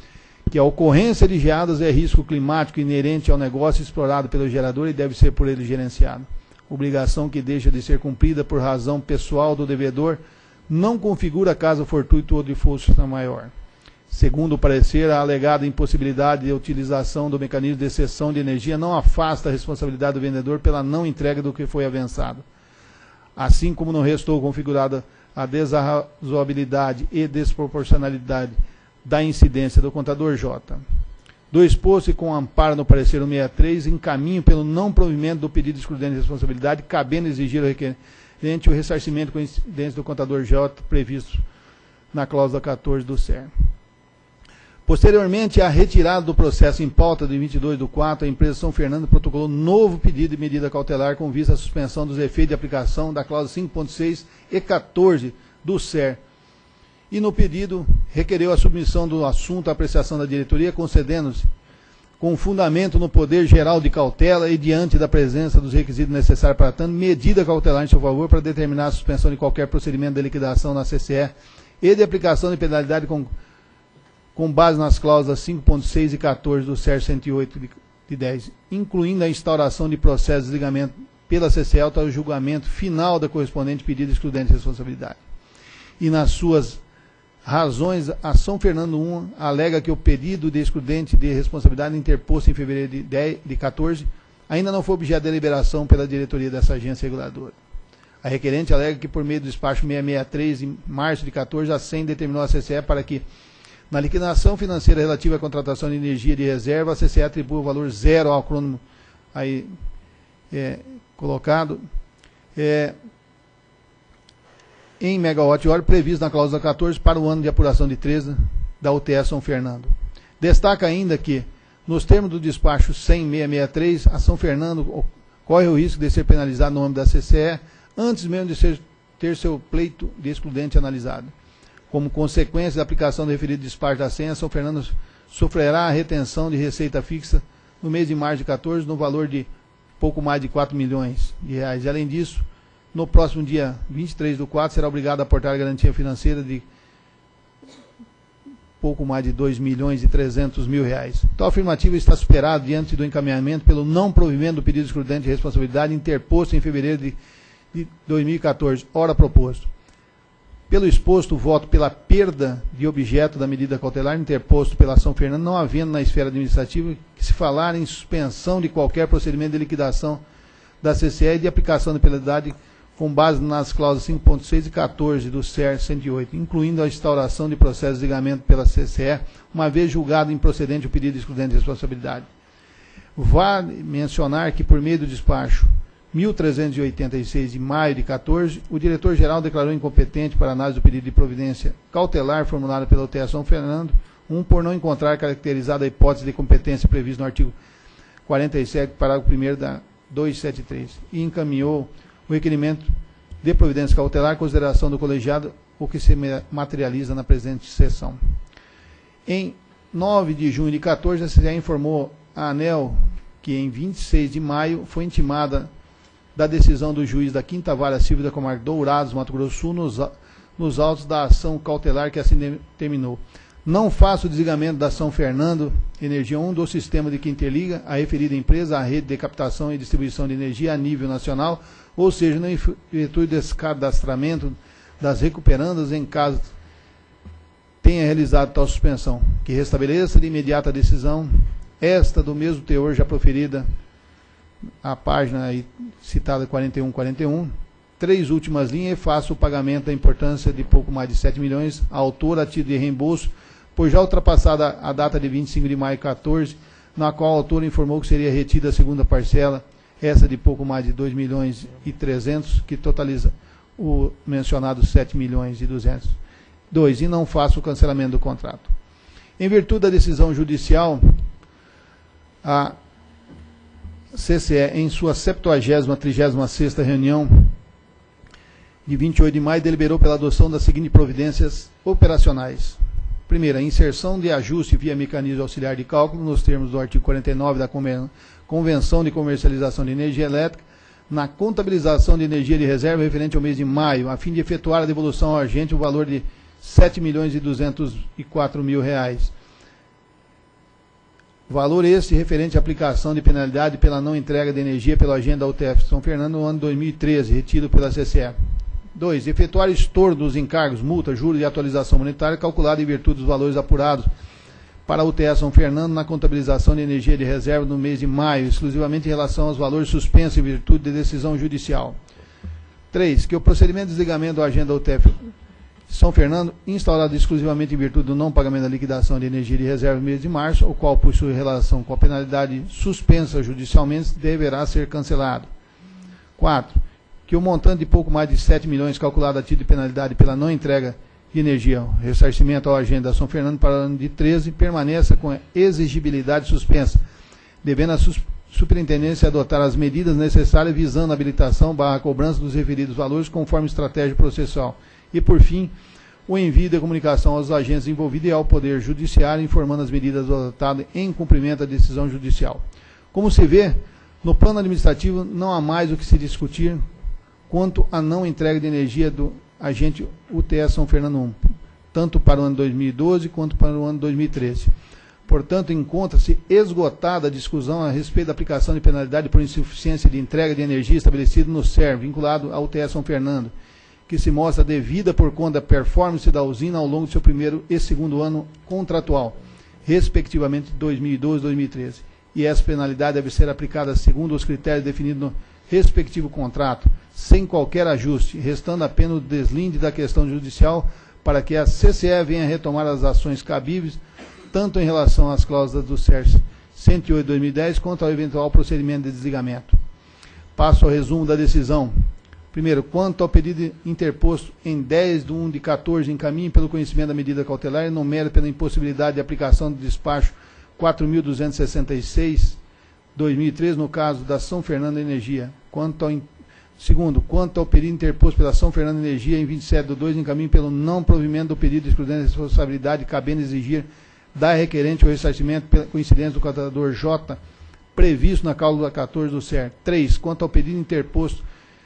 que a ocorrência de geadas é risco climático inerente ao negócio explorado pelo gerador e deve ser por ele gerenciado. Obrigação que deixa de ser cumprida por razão pessoal do devedor não configura caso fortuito ou de força maior. Segundo o parecer, a alegada impossibilidade de utilização do mecanismo de cessão de energia não afasta a responsabilidade do vendedor pela não entrega do que foi avançado. Assim como não restou configurada a desarrazoabilidade e desproporcionalidade da incidência do contador J. Do exposto e com amparo no parecer cento e sessenta e três, encaminho pelo não provimento do pedido de excludente de responsabilidade, cabendo exigir ao requerente o ressarcimento com incidência do contador J previsto na cláusula quatorze do C E R. Posteriormente à retirada do processo em pauta de vinte e dois do quatro, a empresa São Fernando protocolou novo pedido de medida cautelar com vista à suspensão dos efeitos de aplicação da cláusula cinco ponto seis e quatorze do C E R. E no pedido requereu a submissão do assunto à apreciação da diretoria, concedendo-se, com fundamento no poder geral de cautela e diante da presença dos requisitos necessários para tanto, medida cautelar em seu favor para determinar a suspensão de qualquer procedimento de liquidação na C C E e de aplicação de penalidade com, com base nas cláusulas cinco ponto seis e quatorze do C E R cento e oito de dez, incluindo a instauração de processo de desligamento pela C C E até o julgamento final da correspondente pedido de excludente de responsabilidade. E nas suas razões, a São Fernando um alega que o pedido de excludente de responsabilidade interposto em fevereiro de, dez, de quatorze ainda não foi objeto de deliberação pela diretoria dessa agência reguladora. A requerente alega que por meio do despacho seiscentos e sessenta e três, em março de quatorze, a SEM determinou à C C E para que, na liquidação financeira relativa à contratação de energia de reserva, a C C E atribua o valor zero ao acrônimo aí é, colocado, é, em megawatt-hora previsto na cláusula quatorze para o ano de apuração de treze da U T S São Fernando. Destaca ainda que, nos termos do despacho cem, seiscentos e sessenta e três, a São Fernando corre o risco de ser penalizado no âmbito da C C E antes mesmo de ser, ter seu pleito de excludente analisado. Como consequência da aplicação do referido despacho da SEM, a São Fernando sofrerá a retenção de receita fixa no mês de março de quatorze no valor de pouco mais de quatro milhões de reais. E, além disso, no próximo dia vinte e três do quatro, será obrigado a aportar a garantia financeira de pouco mais de dois milhões e trezentos mil reais. Tal afirmativa está superada diante do encaminhamento pelo não provimento do pedido de excludente de responsabilidade interposto em fevereiro de, de dois mil e quatorze, ora proposto. Pelo exposto, voto pela perda de objeto da medida cautelar interposto pela São Fernando, não havendo na esfera administrativa que se falar em suspensão de qualquer procedimento de liquidação da C C E e de aplicação de penalidade com base nas cláusulas cinco ponto seis e quatorze do C E R cento e oito, incluindo a instauração de processo de desligamento pela C C E, uma vez julgado improcedente o pedido de excludente de responsabilidade. Vale mencionar que, por meio do despacho mil trezentos e oitenta e seis de maio de quatorze, o diretor-geral declarou incompetente para análise do pedido de providência cautelar formulado pela U T S São Fernando, um, por não encontrar caracterizada a hipótese de competência prevista no artigo quarenta e sete, parágrafo primeiro da duzentos e setenta e três, e encaminhou o requerimento de providência cautelar, consideração do colegiado, o que se materializa na presente sessão. Em nove de junho de quatorze, a C C E informou a ANEEL que em vinte e seis de maio foi intimada da decisão do juiz da quinta Vara Civil da Comarca Dourados, Mato Grosso do Sul, nos, nos autos da ação cautelar que assim determinou. Não faça o desligamento da São Fernando Energia um do sistema de que interliga a referida empresa à rede de captação e distribuição de energia a nível nacional, ou seja, não efetue descadastramento das recuperandas em caso tenha realizado tal suspensão, que restabeleça de imediata a decisão, esta do mesmo teor já proferida, a página aí citada quarenta e um quarenta e um, três últimas linhas, e faça o pagamento da importância de pouco mais de sete milhões, a autor a título de reembolso, pois já ultrapassada a data de vinte e cinco de maio de quatorze, na qual o autor informou que seria retida a segunda parcela, essa de pouco mais de dois milhões e trezentos, que totaliza o mencionado sete milhões e duzentos. dois. E não faça o cancelamento do contrato. Em virtude da decisão judicial, a C C E, em sua septuagésima trigésima sexta reunião de vinte e oito de maio, deliberou pela adoção das seguintes providências operacionais. Primeira, inserção de ajuste via mecanismo auxiliar de cálculo, nos termos do artigo quarenta e nove da Convenção de Comercialização de Energia Elétrica, na contabilização de energia de reserva referente ao mês de maio, a fim de efetuar a devolução ao agente o valor de sete milhões e duzentos e quatro mil reais. Valor este referente à aplicação de penalidade pela não entrega de energia pela agenda da U T F São Fernando no ano dois mil e treze, retido pela C C E. dois. Efetuar estorno dos encargos, multa, juros e atualização monetária calculada em virtude dos valores apurados para a U T S São Fernando na contabilização de energia de reserva no mês de maio, exclusivamente em relação aos valores suspensos em virtude de decisão judicial. três. Que o procedimento de desligamento da agenda da U T F São Fernando, instaurado exclusivamente em virtude do não pagamento da liquidação de energia de reserva no mês de março, o qual possui relação com a penalidade suspensa judicialmente, deverá ser cancelado. quatro. Que o montante de pouco mais de sete milhões calculado a título de penalidade pela não entrega de energia, ressarcimento à agenda da São Fernando para o ano de treze, permaneça com a exigibilidade suspensa, devendo a sus superintendência adotar as medidas necessárias visando a habilitação barra cobrança dos referidos valores conforme estratégia processual. E, por fim, o envio de comunicação aos agentes envolvidos e ao Poder Judiciário informando as medidas adotadas em cumprimento da decisão judicial. Como se vê, no plano administrativo não há mais o que se discutir quanto à não entrega de energia do agente U T S São Fernando um, tanto para o ano dois mil e doze quanto para o ano dois mil e treze. Portanto, encontra-se esgotada a discussão a respeito da aplicação de penalidade por insuficiência de entrega de energia estabelecida no S E R, vinculado ao U T S São Fernando, que se mostra devida por conta da performance da usina ao longo do seu primeiro e segundo ano contratual, respectivamente dois mil e doze e dois mil e treze. E essa penalidade deve ser aplicada segundo os critérios definidos no respectivo contrato, sem qualquer ajuste, restando apenas o deslinde da questão judicial para que a C C E venha retomar as ações cabíveis, tanto em relação às cláusulas do S E R cento e oito de dois mil e dez, quanto ao eventual procedimento de desligamento. Passo ao resumo da decisão. Primeiro, quanto ao pedido interposto em dez de um de quatorze, encaminhe pelo conhecimento da medida cautelar e enumere pela impossibilidade de aplicação do despacho quatro mil duzentos e sessenta e seis, dois mil e treze, no caso da São Fernando Energia. Quanto ao, segundo, quanto ao pedido interposto pela São Fernando Energia em vinte e sete de dois, encaminhe pelo não provimento do pedido de excludente de responsabilidade, cabendo exigir da requerente o ressarcimento pela coincidência do contador J, previsto na cláusula quatorze do S E R. três. Quanto ao pedido interposto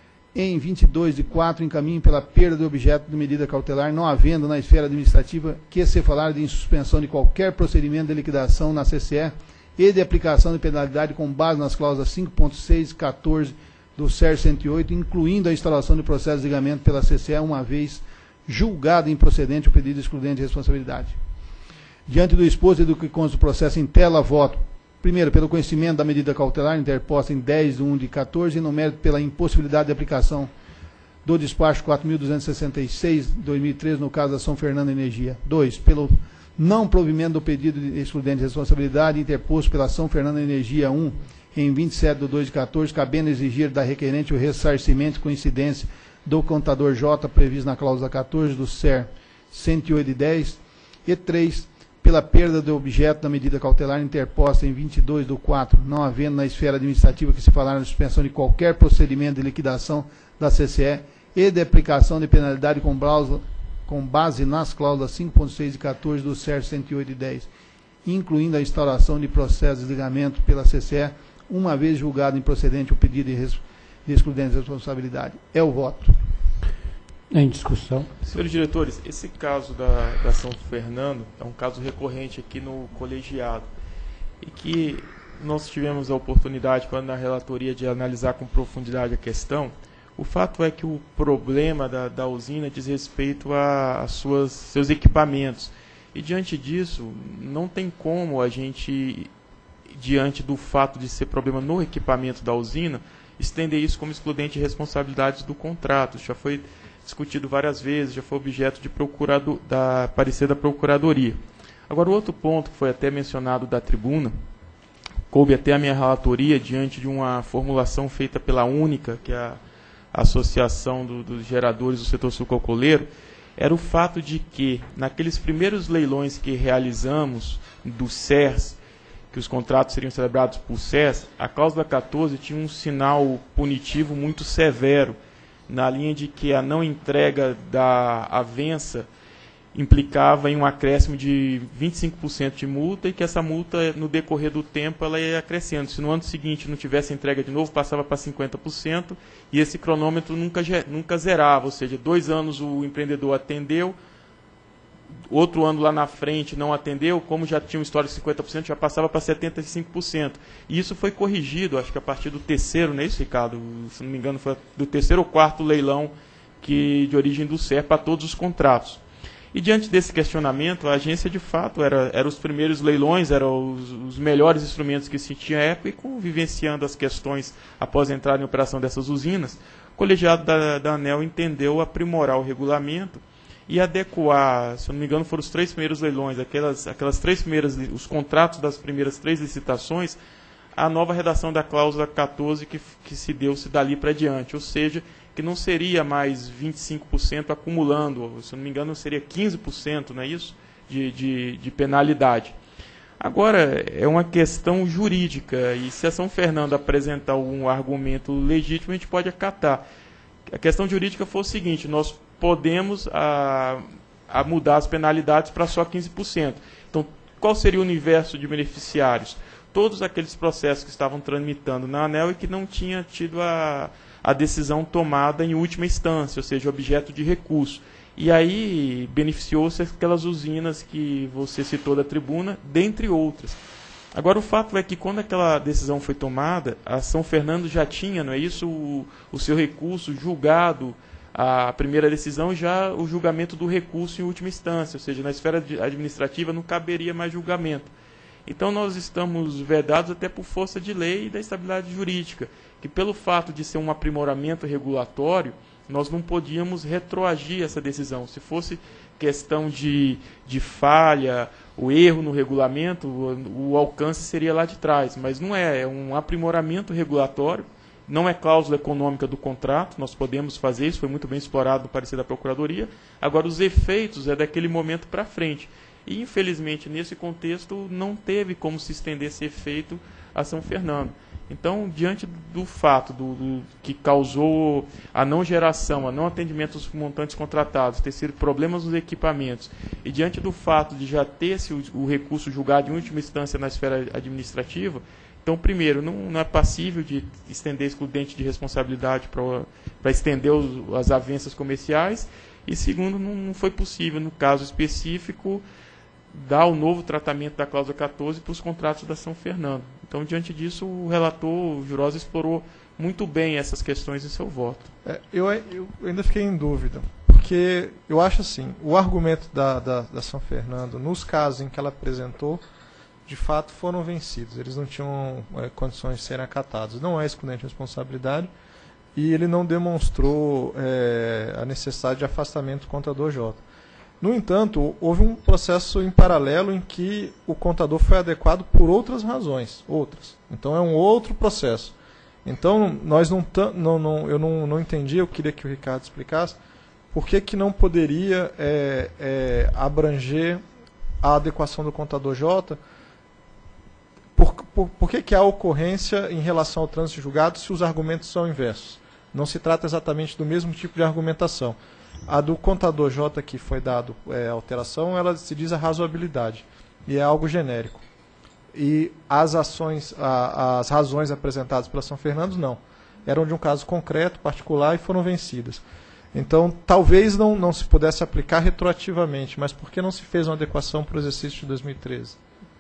em vinte e dois de quatro, encaminhe pela perda do objeto de medida cautelar, não havendo na esfera administrativa que se falar de insuspensão de qualquer procedimento de liquidação na C C E e de aplicação de penalidade com base nas cláusulas cinco ponto seis e quatorze do S E R cento e oito, incluindo a instalação de processo de desligamento pela C C E, uma vez julgado improcedente o pedido de excludente de responsabilidade. Diante do exposto e do que consta do processo em tela, voto, primeiro, pelo conhecimento da medida cautelar interposta em dez de um de quatorze e no mérito pela impossibilidade de aplicação do despacho quatro mil duzentos e sessenta e seis de dois mil e treze, no caso da São Fernando Energia. dois. Pelo não provimento do pedido de excludente de responsabilidade interposto pela São Fernando Energia um em vinte e sete de dois de quatorze, cabendo exigir da requerente o ressarcimento com incidência do contador J previsto na cláusula quatorze do S E R cento e oito de dez. E três. Pela perda do objeto da medida cautelar interposta em vinte e dois do quatro, não havendo na esfera administrativa que se falar na suspensão de qualquer procedimento de liquidação da C C E e de aplicação de penalidade com, cláusula, com base nas cláusulas cinco ponto seis e quatorze do S E R cento e oito de dez, incluindo a instauração de processo de desligamento pela C C E, uma vez julgado improcedente o pedido de, res, de excludente de responsabilidade. É o voto. Em discussão. Senhores diretores, esse caso da, da São Fernando é um caso recorrente aqui no colegiado e que nós tivemos a oportunidade, quando na relatoria, de analisar com profundidade a questão. O fato é que o problema da, da usina diz respeito a, a suas, seus equipamentos e, diante disso, não tem como a gente, diante do fato de ser problema no equipamento da usina, estender isso como excludente de responsabilidades do contrato. Já foi discutido várias vezes, já foi objeto de procurador, da parecer da Procuradoria. Agora, o outro ponto que foi até mencionado da tribuna, coube até a minha relatoria diante de uma formulação feita pela Única, que é a Associação do, dos Geradores do Setor Sucroalcooleiro, era o fato de que, naqueles primeiros leilões que realizamos do S E R S, que os contratos seriam celebrados por S E R S, a cláusula quatorze tinha um sinal punitivo muito severo, na linha de que a não entrega da avença implicava em um acréscimo de vinte e cinco por cento de multa e que essa multa, no decorrer do tempo, ela ia crescendo. Se no ano seguinte não tivesse entrega de novo, passava para cinquenta por cento e esse cronômetro nunca, nunca zerava, ou seja, dois anos o empreendedor atendeu, outro ano lá na frente não atendeu, como já tinha um histórico de cinquenta por cento, já passava para setenta e cinco por cento. E isso foi corrigido, acho que a partir do terceiro, não é isso, Ricardo? Se não me engano, foi do terceiro ou quarto leilão que, de origem do S E R para todos os contratos. E diante desse questionamento, a agência, de fato, era, era os primeiros leilões, eram os, os melhores instrumentos que se tinha à época, e com, vivenciando as questões após entrar em operação dessas usinas, o colegiado da, da ANEEL entendeu aprimorar o regulamento e adequar, se eu não me engano, foram os três primeiros leilões, aquelas, aquelas três primeiras, os contratos das primeiras três licitações, a nova redação da cláusula quatorze que, que se deu-se dali para diante, ou seja, que não seria mais vinte e cinco por cento acumulando, se eu não me engano, seria quinze por cento, não é isso? De, de, de penalidade. Agora, é uma questão jurídica, e se a São Fernando apresentar um argumento legítimo, a gente pode acatar. A questão jurídica foi o seguinte: nós podemos a, a mudar as penalidades para só quinze por cento. Então, qual seria o universo de beneficiários? Todos aqueles processos que estavam tramitando na ANEEL e que não tinha tido a, a decisão tomada em última instância, ou seja, objeto de recurso. E aí beneficiou-se aquelas usinas que você citou da tribuna, dentre outras. Agora, o fato é que quando aquela decisão foi tomada, a São Fernando já tinha, não é isso, o, o seu recurso julgado, a primeira decisão, já o julgamento do recurso em última instância, ou seja, na esfera administrativa não caberia mais julgamento. Então, nós estamos vedados até por força de lei e da estabilidade jurídica, que pelo fato de ser um aprimoramento regulatório, nós não podíamos retroagir essa decisão. Se fosse questão de, de falha, o erro no regulamento, o, o alcance seria lá de trás, mas não é, é um aprimoramento regulatório, não é cláusula econômica do contrato, nós podemos fazer isso, foi muito bem explorado no parecer da Procuradoria. Agora, os efeitos é daquele momento para frente. E, infelizmente, nesse contexto, não teve como se estender esse efeito a São Fernando. Então, diante do fato do, do, que causou a não geração, a não atendimento dos montantes contratados, ter sido problemas nos equipamentos, e diante do fato de já ter esse, o, o recurso julgado em última instância na esfera administrativa, então, primeiro, não, não é passível de estender excludente de responsabilidade para estender os, as avanças comerciais, e segundo, não, não foi possível, no caso específico, dar o novo tratamento da cláusula quatorze para os contratos da São Fernando. Então, diante disso, o relator, o Jurosa, explorou muito bem essas questões em seu voto. É, eu, eu ainda fiquei em dúvida, porque eu acho assim, o argumento da, da, da São Fernando, nos casos em que ela apresentou, de fato foram vencidos. Eles não tinham é, condições de serem acatados. Não é excludente de responsabilidade, e ele não demonstrou é, a necessidade de afastamento do contador J. No entanto, houve um processo em paralelo em que o contador foi adequado por outras razões, outras. Então é um outro processo. Então nós não, não, não eu não, não entendi, eu queria que o Ricardo explicasse por que, que não poderia é, é, abranger a adequação do contador J, por, por, por que, que há ocorrência em relação ao trânsito julgado se os argumentos são inversos? Não se trata exatamente do mesmo tipo de argumentação. A do contador J, que foi dado é, alteração, ela se diz a razoabilidade, e é algo genérico. E as ações, a, as razões apresentadas pela São Fernando, não. Eram de um caso concreto, particular, e foram vencidas. Então, talvez não, não se pudesse aplicar retroativamente, mas por que não se fez uma adequação para o exercício de dois mil e treze?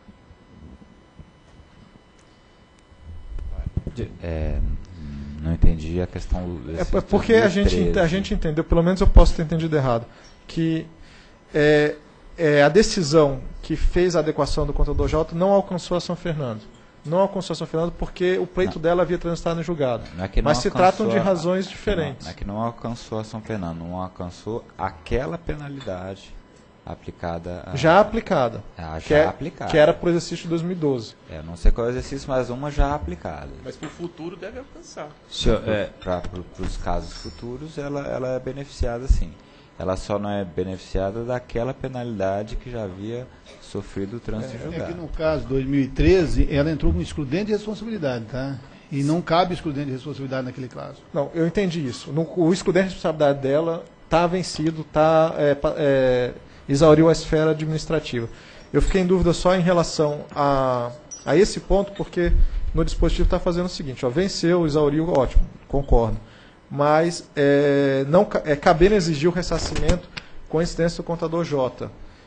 É... Não entendi a questão... É porque a gente, a gente entendeu, pelo menos eu posso ter entendido errado, que é, é, a decisão que fez a adequação do contador J não alcançou a São Fernando. Não alcançou a São Fernando porque o pleito não. dela havia transitado no julgado. É Mas se tratam de razões a, diferentes. Não, é que não alcançou a São Fernando, não alcançou aquela penalidade aplicada... A, já aplicada. A, já que, é, aplicada. Que era para o exercício de dois mil e doze. É, não sei qual é o exercício, mas uma já aplicada. Mas para o futuro deve alcançar. É, para os casos futuros, ela, ela é beneficiada sim. Ela só não é beneficiada daquela penalidade que já havia sofrido o trânsito é, julgado. É que no caso dois mil e treze, ela entrou com excludente de responsabilidade, tá? E não cabe excludente de responsabilidade naquele caso. Não, eu entendi isso. No, o excludente de responsabilidade dela está vencido, está... É, é, exauriu a esfera administrativa. Eu fiquei em dúvida só em relação a, a esse ponto, porque no dispositivo está fazendo o seguinte, ó, venceu, exauriu, ótimo, concordo. Mas é, não, é cabendo exigir o ressarcimento com a incidência do contador J.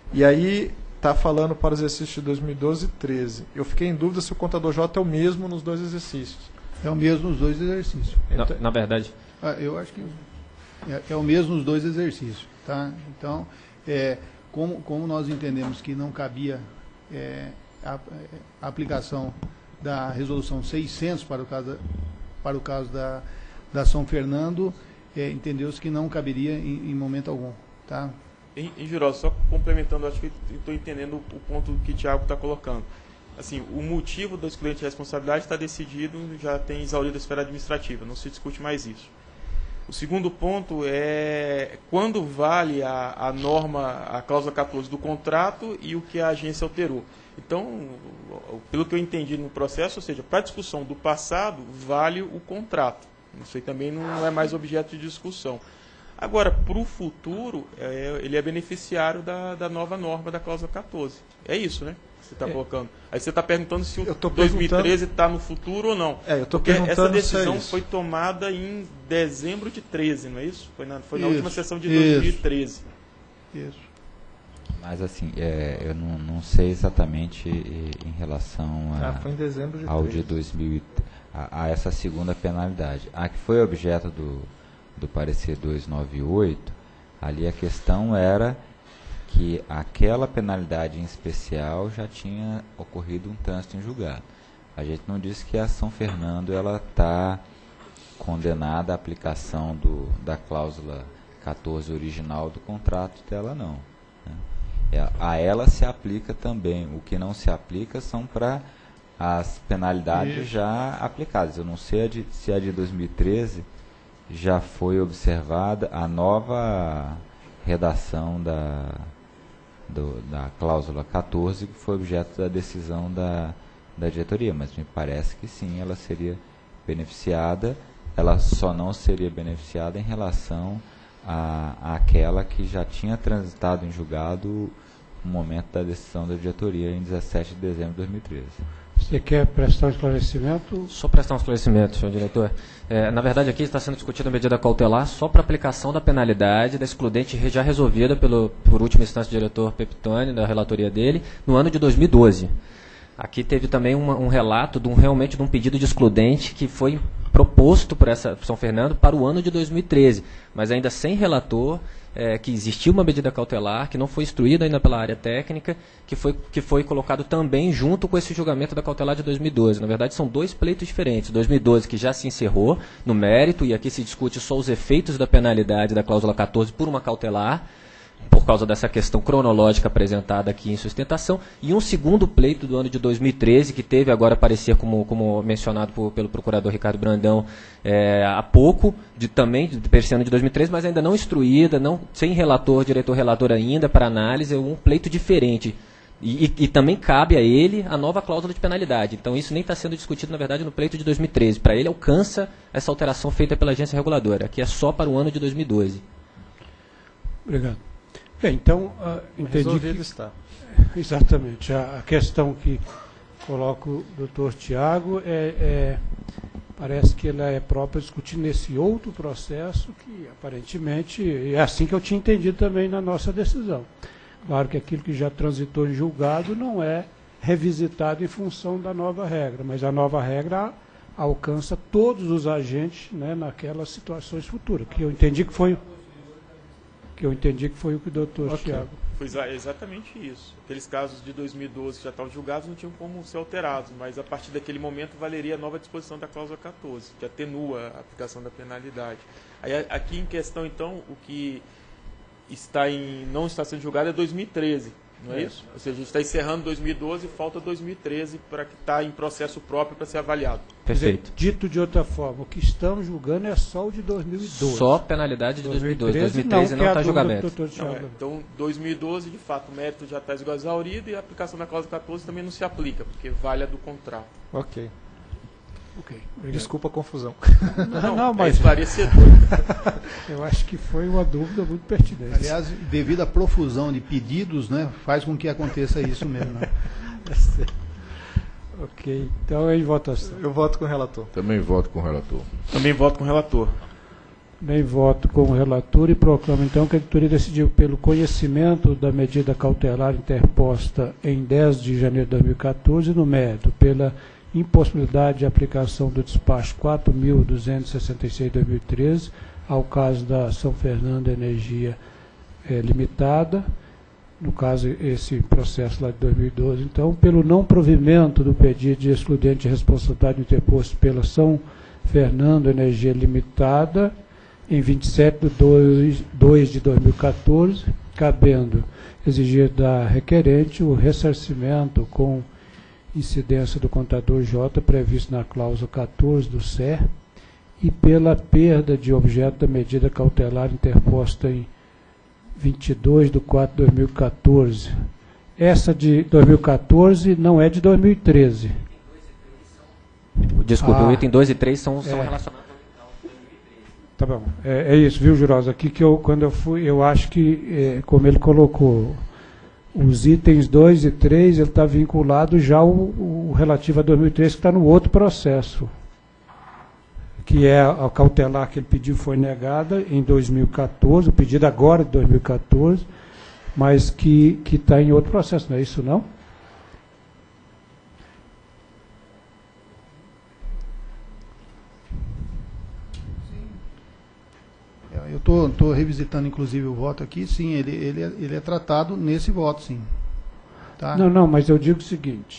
E aí está falando para o exercício de dois mil e doze e treze. Eu fiquei em dúvida se o contador J é o mesmo nos dois exercícios. É o mesmo nos dois exercícios. Na, na verdade. Ah, eu acho que é, é o mesmo nos dois exercícios. Tá? Então, é, como, como nós entendemos que não cabia é, a, a aplicação da resolução seiscentos para o caso da, para o caso da, da São Fernando, é, entendeu-se que não caberia em, em momento algum. Tá? Em, em geral, só complementando, acho que estou entendendo o ponto que o Tiago está colocando. Assim, o motivo do excludente de responsabilidade está decidido, já tem exaurido a esfera administrativa, não se discute mais isso. O segundo ponto é quando vale a, a norma, a cláusula quatorze do contrato e o que a agência alterou. Então, pelo que eu entendi no processo, ou seja, para a discussão do passado, vale o contrato. Isso aí também não é mais objeto de discussão. Agora, para o futuro, é, ele é beneficiário da, da nova norma da cláusula quatorze. É isso, né? Que você está é. colocando. Aí você está perguntando se o dois mil e treze está no futuro ou não. É, eu estou Porque perguntando essa decisão se é isso. foi tomada em dezembro de treze, não é isso? Foi na, foi na isso, última sessão de dois mil e treze. Isso. isso. Mas assim, é, eu não, não sei exatamente em relação a, ah, foi em dezembro de ao treze. de dois mil, a, a essa segunda penalidade. A que foi objeto do, do parecer duzentos e noventa e oito, ali a questão era que aquela penalidade em especial já tinha ocorrido um trânsito em julgado. A gente não disse que a São Fernando ela está condenada à aplicação do, da cláusula quatorze original do contrato dela, não. Né? A ela se aplica também. O que não se aplica são para as penalidades Isso. já aplicadas. Eu não sei a de, se a de dois mil e treze já foi observada a nova redação da, do, da cláusula quatorze, que foi objeto da decisão da, da diretoria, mas me parece que sim, ela seria beneficiada, ela só não seria beneficiada em relação a, àquela que já tinha transitado em julgado no momento da decisão da diretoria em dezessete de dezembro de dois mil e treze. Você quer prestar um esclarecimento? Só prestar um esclarecimento, senhor diretor. É, na verdade, aqui está sendo discutida a medida cautelar só para aplicação da penalidade da excludente já resolvida pelo, por última instância, o diretor Pepitone, da relatoria dele, no ano de dois mil e doze. Aqui teve também uma, um relato de um, realmente de um pedido de excludente que foi proposto por essa São Fernando para o ano de dois mil e treze, mas ainda sem relator, é, que existiu uma medida cautelar, que não foi instruída ainda pela área técnica, que foi, que foi colocado também junto com esse julgamento da cautelar de dois mil e doze. Na verdade, são dois pleitos diferentes. dois mil e doze, que já se encerrou no mérito, e aqui se discute só os efeitos da penalidade da cláusula quatorze por uma cautelar, por causa dessa questão cronológica apresentada aqui em sustentação, e um segundo pleito do ano de dois mil e treze, que teve agora aparecer, como, como mencionado por, pelo procurador Ricardo Brandão é, há pouco, de, também desse ano de dois mil e treze, mas ainda não instruída, não, sem relator, diretor-relator ainda para análise, é um pleito diferente. E, e, e também cabe a ele a nova cláusula de penalidade. Então isso nem está sendo discutido, na verdade, no pleito de dois mil e treze. Para ele alcança essa alteração feita pela agência reguladora, que é só para o ano de dois mil e doze. Obrigado. Bem, então, uh, entendi Resolvido que, está. Exatamente. A, a questão que coloca o doutor Tiago é, é, parece que ela é própria discutir nesse outro processo que, aparentemente, é assim que eu tinha entendido também na nossa decisão. Claro que aquilo que já transitou em julgado não é revisitado em função da nova regra, mas a nova regra alcança todos os agentes, né, naquelas situações futuras, que eu entendi que foi... que eu entendi que foi o que o doutor okay. Tiago... Foi exatamente isso. Aqueles casos de dois mil e doze que já estavam julgados não tinham como ser alterados, mas a partir daquele momento valeria a nova disposição da cláusula quatorze, que atenua a aplicação da penalidade. Aí, aqui em questão, então, o que está em, não está sendo julgado é dois mil e treze, não é, é isso? Ou seja, a gente está encerrando dois mil e doze e falta dois mil e treze para que está em processo próprio para ser avaliado. Perfeito. Dito de outra forma, o que estamos julgando é só o de dois mil e doze. Só penalidade de dois mil e doze. dois mil e treze não está julgamento. Não, é. Então, dois mil e doze, de fato, o mérito já está exaurido e a aplicação da cláusula quatorze também não se aplica, porque vale a do contrato. Ok. Okay, desculpa a confusão. Não, não, não, mas é esclarecedor. Eu acho que foi uma dúvida muito pertinente. Aliás, devido à profusão de pedidos, né, faz com que aconteça isso mesmo. Né? Ok, então é em votação. Eu voto com o relator. Também voto com o relator. Também voto com o relator. Bem, voto com o relator e proclamo então que a editoria decidiu pelo conhecimento da medida cautelar interposta em dez de janeiro de dois mil e quatorze, no mérito, pela impossibilidade de aplicação do despacho quatro mil duzentos e sessenta e seis de dois mil e treze, ao caso da São Fernando Energia eh, Limitada, no caso esse processo lá de dois mil e doze, então, pelo não provimento do pedido de excludente de responsabilidade interposto pela São Fernando Energia Limitada, em vinte e sete de dois de dois mil e quatorze, cabendo exigir da requerente o ressarcimento com incidência do contador J, previsto na cláusula quatorze do C E R, e pela perda de objeto da medida cautelar interposta em vinte e dois de quatro de dois mil e quatorze. Essa de dois mil e quatorze não é de dois mil e treze. Desculpe, Ah, o item dois e três são, são é. relacionados. Tá bom, é, é isso, viu, Jurosa? Aqui que eu, quando eu fui, eu acho que, é, como ele colocou, os itens dois e três, ele está vinculado já ao, o relativo a dois mil e três, que está no outro processo, que é a cautelar que ele pediu foi negada em dois mil e quatorze, o pedido agora de dois mil e quatorze, mas que que está em outro processo, não é isso não? Eu estou tô, tô revisitando, inclusive, o voto aqui. Sim, ele, ele, é, ele é tratado nesse voto, sim. Tá? Não, não, mas eu digo o seguinte,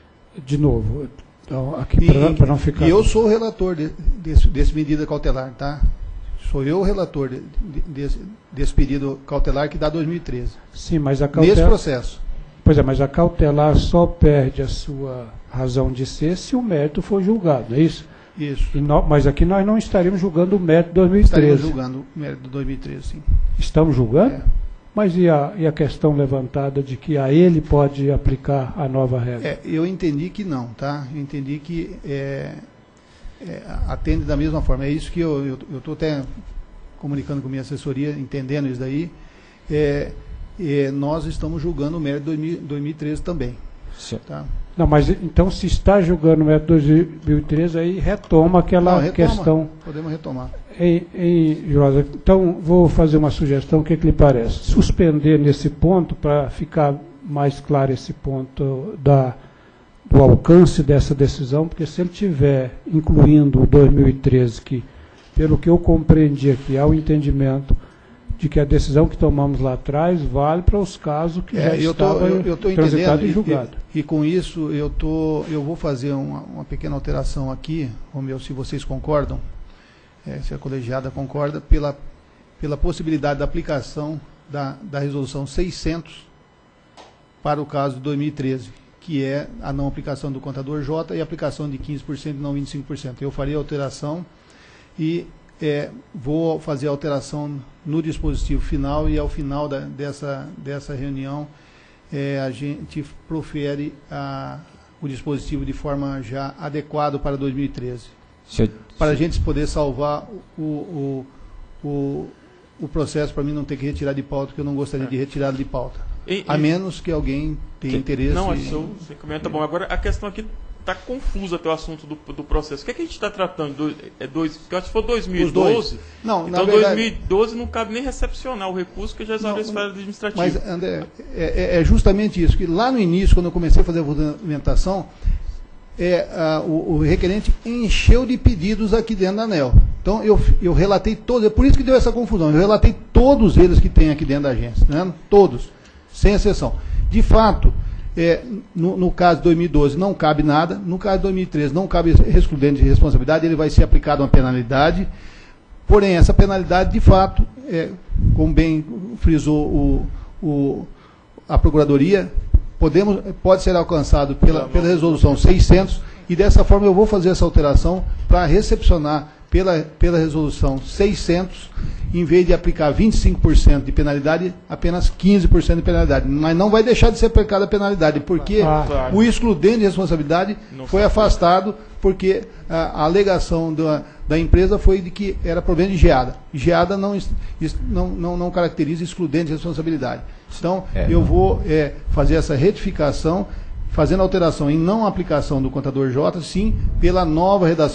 de novo, então, aqui E, para não ficar... e eu sou o relator de, desse, desse medida cautelar, tá? Sou eu o relator de, de, desse, desse pedido cautelar que dá dois mil e treze. Sim, mas a cautelar... Nesse processo. Pois é, mas a cautelar só perde a sua razão de ser se o mérito for julgado, não é isso? Isso. E nó- mas aqui nós não estaríamos julgando o mérito de dois mil e treze. Estaremos julgando o mérito de dois mil e treze, sim. Estamos julgando? É. Mas e a, e a questão levantada de que a ele pode aplicar a nova regra? É, eu entendi que não, tá? Eu entendi que é, é, atende da mesma forma. É isso que eu estou até comunicando com minha assessoria, entendendo isso daí. É, é, nós estamos julgando o mérito de dois mil e treze também. Sim. Tá? Não, mas então se está julgando o mérito de dois mil e treze, aí retoma aquela Não, retoma. questão. Podemos retomar. Em, em, Jurosa, então vou fazer uma sugestão, o que, que lhe parece? Suspender nesse ponto, para ficar mais claro esse ponto da, do alcance dessa decisão, porque se ele tiver incluindo o dois mil e treze, que, pelo que eu compreendi aqui, há o entendimento de que a decisão que tomamos lá atrás vale para os casos que já É, eu tô, estava eu, eu tô transitado entendendo, e julgado. E, e, e com isso eu, tô, eu vou fazer uma, uma pequena alteração aqui, Romeu, se vocês concordam, é, se a colegiada concorda, pela, pela possibilidade da aplicação da, da resolução seiscentos para o caso de dois mil e treze, que é a não aplicação do contador J e a aplicação de quinze por cento e não vinte e cinco por cento. Eu farei a alteração e é, vou fazer a alteração no dispositivo final, e ao final da, dessa, dessa reunião é, a gente profere a, o dispositivo de forma já adequada para dois mil e treze. Senhor, Para a gente poder salvar o, o, o, o processo, para mim não ter que retirar de pauta, porque eu não gostaria de retirar de pauta. E- A e- menos que alguém tenha Que- interesse. Não, acho que seu seu comentário tá bom. Agora, a questão aqui está confusa até o assunto do, do processo. O que, é que a gente está tratando? Do, é dois, porque eu acho que se for dois mil e doze, Os dois. Não, na então verdade- dois mil e doze não cabe nem recepcionar o recurso, que já exauriu a Não, esfera administrativa. Mas, André, é, é- é justamente isso, que lá no início, quando eu comecei a fazer a fundamentação, é, a, o, o requerente encheu de pedidos aqui dentro da ANEEL. Então, eu, eu relatei todos, é por isso que deu essa confusão, eu relatei todos eles que tem aqui dentro da agência, né? Todos, sem exceção. De fato, é, no, no caso de dois mil e doze não cabe nada, no caso de dois mil e treze não cabe excludente de responsabilidade, ele vai ser aplicado uma penalidade, porém, essa penalidade, de fato, é, como bem frisou o, o, a Procuradoria, podemos, pode ser alcançado pela, pela resolução seiscentos, e dessa forma eu vou fazer essa alteração para recepcionar pela, pela resolução seiscentos, em vez de aplicar vinte e cinco por cento de penalidade, apenas quinze por cento de penalidade. Mas não vai deixar de ser aplicada a penalidade, porque Ah, claro. o excludente de responsabilidade Não foi foi. afastado, porque a, a alegação da, da empresa foi de que era problema de geada. Geada não, es- es- não, não, não caracteriza excludente de responsabilidade. Então, É, eu não. vou é, fazer essa retificação, fazendo alteração em não aplicação do contador J, sim, pela nova redação.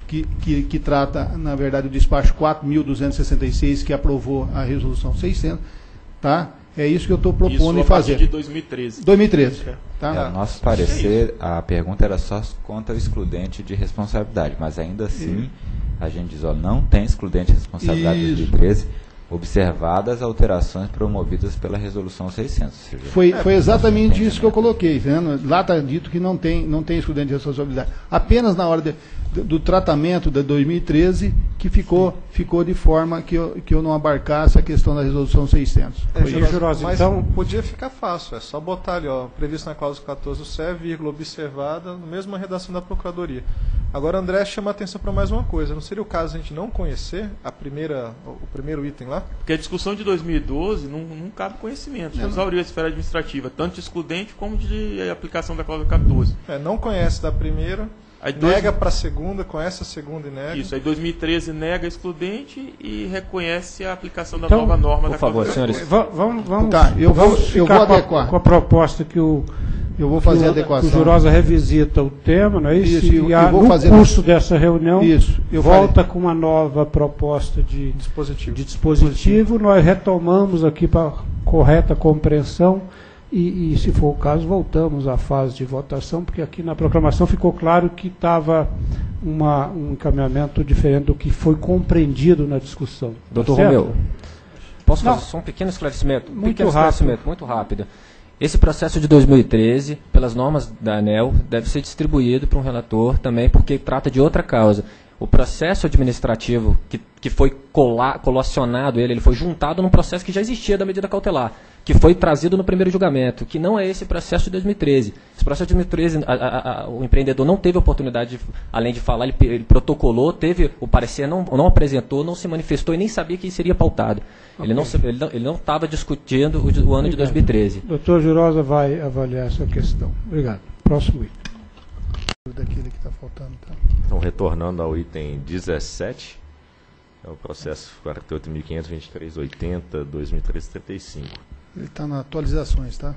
que, que, que trata, na verdade, o despacho quatro mil duzentos e sessenta e seis, que aprovou a resolução seiscentos, tá? É isso que eu estou propondo em fazer. Isso a partir de dois mil e treze. dois mil e treze. Tá? É, nosso parecer, a pergunta era só contra o excludente de responsabilidade, mas ainda assim, a gente diz, ó, não tem excludente de responsabilidade de dois mil e treze, observadas alterações promovidas pela resolução seiscentos. Seja, foi, foi exatamente isso que eu coloquei, vendo? Lá está dito que não tem, não tem excludente de responsabilidade. Apenas na hora de, do, do tratamento de dois mil e treze que ficou, ficou de forma que eu, que eu não abarcasse a questão da resolução seiscentos. É, Foi Jurosa, Jurosa, mas então- podia ficar fácil, é só botar ali, ó, previsto na cláusula quatorze do C E, vírgula, observada, na mesma redação da Procuradoria. Agora, André chama a atenção para mais uma coisa, não seria o caso a gente não conhecer a primeira, o primeiro item lá? Porque a discussão de dois mil e doze não, não cabe conhecimento, já exauriu a esfera administrativa, tanto de excludente como de aplicação da cláusula quatorze. É, não conhece da primeira, Aí dois- nega para a segunda, conhece a segunda e nega. Isso, aí dois mil e treze nega excludente e reconhece a aplicação da Então, nova norma por da favor, cláusula senhores. Va- Vamos, vamos, Tá, eu vou- vamos eu ficar vou com a- adequar. com a proposta que o, Eu vou fazer a que o- adequação. que o Jurosa revisita o tema, não é isso? Isso, eu- e a, eu vou no fazer- curso dessa reunião, Isso, eu volta com uma nova proposta de, Dispositivo. de dispositivo, nós retomamos aqui para correta compreensão e, e, se for o caso, voltamos à fase de votação, porque aqui na proclamação ficou claro que estava uma, um encaminhamento diferente do que foi compreendido na discussão. Doutor Tá certo? Romeu, posso Não. fazer só um pequeno esclarecimento? Um Muito pequeno rápido. esclarecimento, muito rápido. Esse processo de dois mil e treze, pelas normas da ANEEL, deve ser distribuído para um relator também, porque trata de outra causa. O processo administrativo que, que foi cola, colacionado, ele, ele foi juntado num processo que já existia da medida cautelar, que foi trazido no primeiro julgamento, que não é esse processo de dois mil e treze. Esse processo de dois mil e treze, a, a, a, o empreendedor não teve oportunidade, de, além de falar, ele, ele protocolou, teve o parecer, não, não apresentou, não se manifestou e nem sabia que seria pautado. Ele não se- ele não ele não estava discutindo o, de- o ano de dois mil e treze. Doutor Jurosa vai avaliar essa questão. Obrigado. Próximo item. Daquele que está faltando, tá? Então, retornando ao item dezessete, é o processo quarenta e oito mil quinhentos e vinte e três ponto oitenta, dois mil e treze, trinta e cinco. Ele está nas atualizações, tá?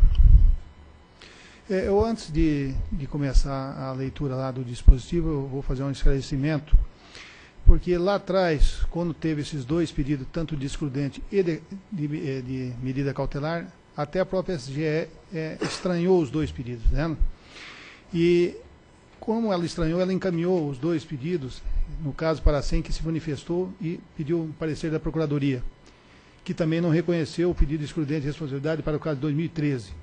É, eu, antes de, de começar a leitura lá do dispositivo, eu vou fazer um esclarecimento, porque lá atrás, quando teve esses dois pedidos, tanto de excludente e de, de, eh, de medida cautelar, até a própria S G E é, estranhou os dois pedidos, né? E como ela estranhou, ela encaminhou os dois pedidos, no caso para a SEM, que se manifestou e pediu um parecer da Procuradoria, que também não reconheceu o pedido de excludente de responsabilidade para o caso de dois mil e treze.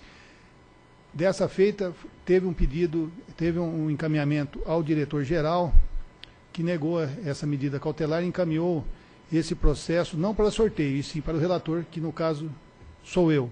Dessa feita, teve um pedido, teve um encaminhamento ao diretor-geral, que negou essa medida cautelar e encaminhou esse processo, não para sorteio, e sim para o relator, que no caso sou eu.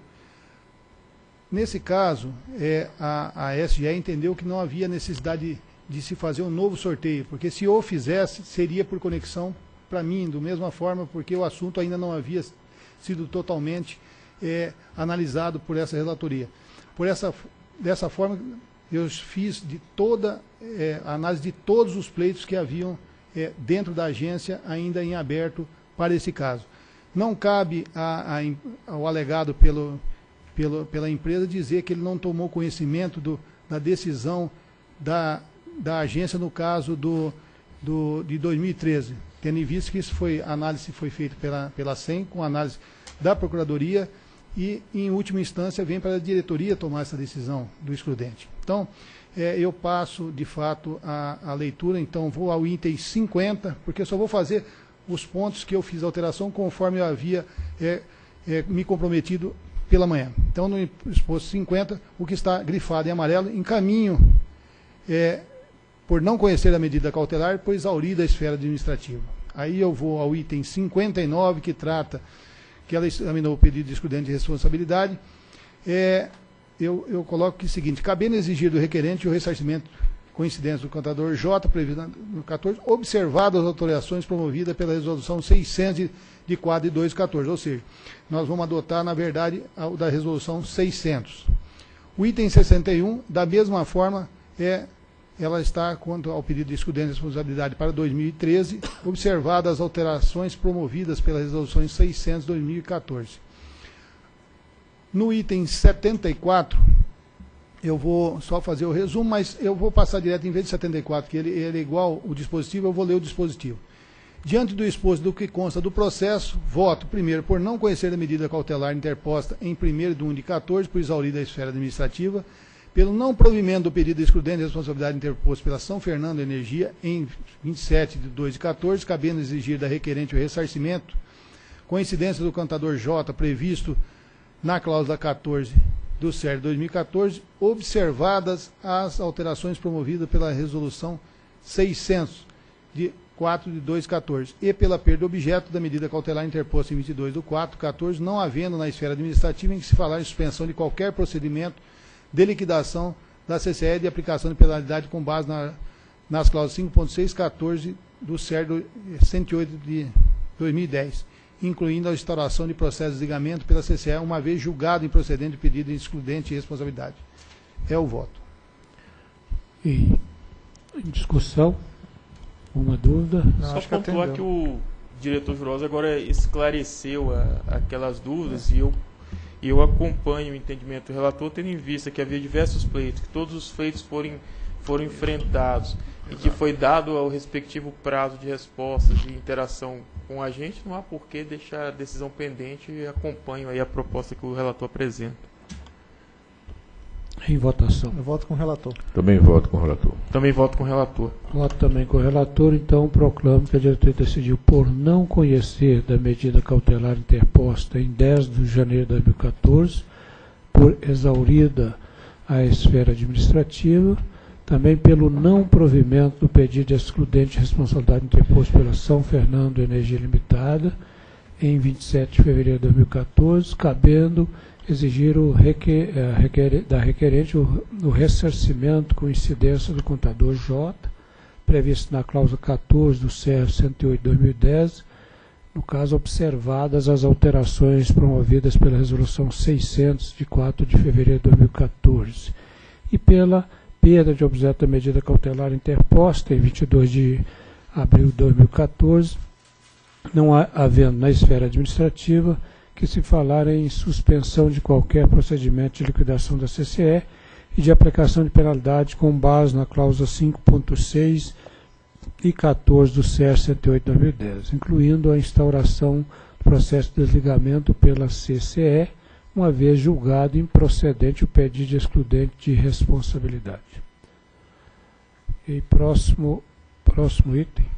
Nesse caso, é, a, a S G E entendeu que não havia necessidade de, de se fazer um novo sorteio, porque se eu fizesse, seria por conexão para mim, da mesma forma, porque o assunto ainda não havia sido totalmente é, analisado por essa relatoria. Por essa, dessa forma, eu fiz de toda é, a análise de todos os pleitos que haviam é, dentro da agência ainda em aberto para esse caso. Não cabe a, a, ao alegado pelo, pelo, pela empresa dizer que ele não tomou conhecimento do, da decisão da, da agência no caso do, do, de dois mil e treze, tendo em vista que isso foi, a análise foi feita pela, pela SEM, com análise da Procuradoria, e, em última instância, vem para a diretoria tomar essa decisão do excludente. Então, é, eu passo, de fato, a, a leitura, então vou ao item cinquenta, porque eu só vou fazer os pontos que eu fiz alteração conforme eu havia é, é, me comprometido pela manhã. Então, no exposto cinquenta, o que está grifado em amarelo, encaminho, é, por não conhecer a medida cautelar, por exaurir da esfera administrativa. Aí eu vou ao item cinquenta e nove, que trata que ela examinou o pedido de excludente de responsabilidade. É, eu, eu coloco que é o seguinte: cabendo exigir do requerente o ressarcimento com incidência do contador J, previsto no quatorze, observadas as alterações promovidas pela resolução seiscentos de, de quatro de dois mil e quatorze, ou seja, nós vamos adotar, na verdade, a, o da resolução seiscentos. O item sessenta e um, da mesma forma, é, ela está quanto ao pedido de excludente de responsabilidade para dois mil e treze, observadas as alterações promovidas pelas resoluções seiscentos de dois mil e quatorze. No item setenta e quatro, eu vou só fazer o resumo, mas eu vou passar direto, em vez de setenta e quatro, que ele, ele é igual o dispositivo, eu vou ler o dispositivo. Diante do exposto do que consta do processo, voto, primeiro, por não conhecer a medida cautelar interposta em primeiro de um de quatorze, por exaurida a esfera administrativa, pelo não provimento do pedido de excludente de responsabilidade interposto pela São Fernando Energia em vinte e sete de dois de quatorze, cabendo exigir da requerente o ressarcimento, com incidência do contador J, previsto na cláusula quatorze do C E R dois mil e quatorze, observadas as alterações promovidas pela resolução seiscentos de quatro de dois de quatorze e pela perda de objeto da medida cautelar interposta em vinte e dois do quatro de quatorze, não havendo na esfera administrativa em que se falar em suspensão de qualquer procedimento de liquidação da C C E de aplicação de penalidade com base na, nas cláusulas cinco ponto seis e quatorze do C E R cento e oito de dois mil e dez, incluindo a instauração de processo de desligamento pela C C E, uma vez julgado improcedente de pedido de excludente de responsabilidade. É o voto. E em discussão, uma dúvida? Não, Só acho que pontuar atendeu. que o diretor Jurosa agora esclareceu a, aquelas dúvidas e eu, e eu acompanho o entendimento do relator, tendo em vista que havia diversos pleitos, que todos os feitos foram, foram enfrentados e que foi dado ao respectivo prazo de resposta, de interação com a gente, não há por que deixar a decisão pendente e acompanho aí a proposta que o relator apresenta. Em votação. Eu voto com o relator. Também voto com o relator. Também voto com o relator. Voto também com o relator, então proclamo que a diretoria decidiu por não conhecer da medida cautelar interposta em dez de janeiro de dois mil e quatorze, por exaurida a esfera administrativa, também pelo não provimento do pedido de excludente de responsabilidade interposto pela São Fernando Energia Limitada em vinte e sete de fevereiro de dois mil e quatorze, cabendo exigir o requer, requer, da requerente o, o ressarcimento com incidência do contador J, previsto na cláusula quatorze do C E R cento e oito de dois mil e dez, no caso observadas as alterações promovidas pela resolução seiscentos de quatro de fevereiro de dois mil e quatorze, e pela perda de objeto da medida cautelar interposta em vinte e dois de abril de dois mil e quatorze, não há, havendo na esfera administrativa que se falar em suspensão de qualquer procedimento de liquidação da C C E e de aplicação de penalidade com base na cláusula cinco ponto seis e quatorze do C E R cento e oito de dois mil e dez, incluindo a instauração do processo de desligamento pela C C E, uma vez julgado improcedente o pedido de excludente de responsabilidade. E próximo, próximo item.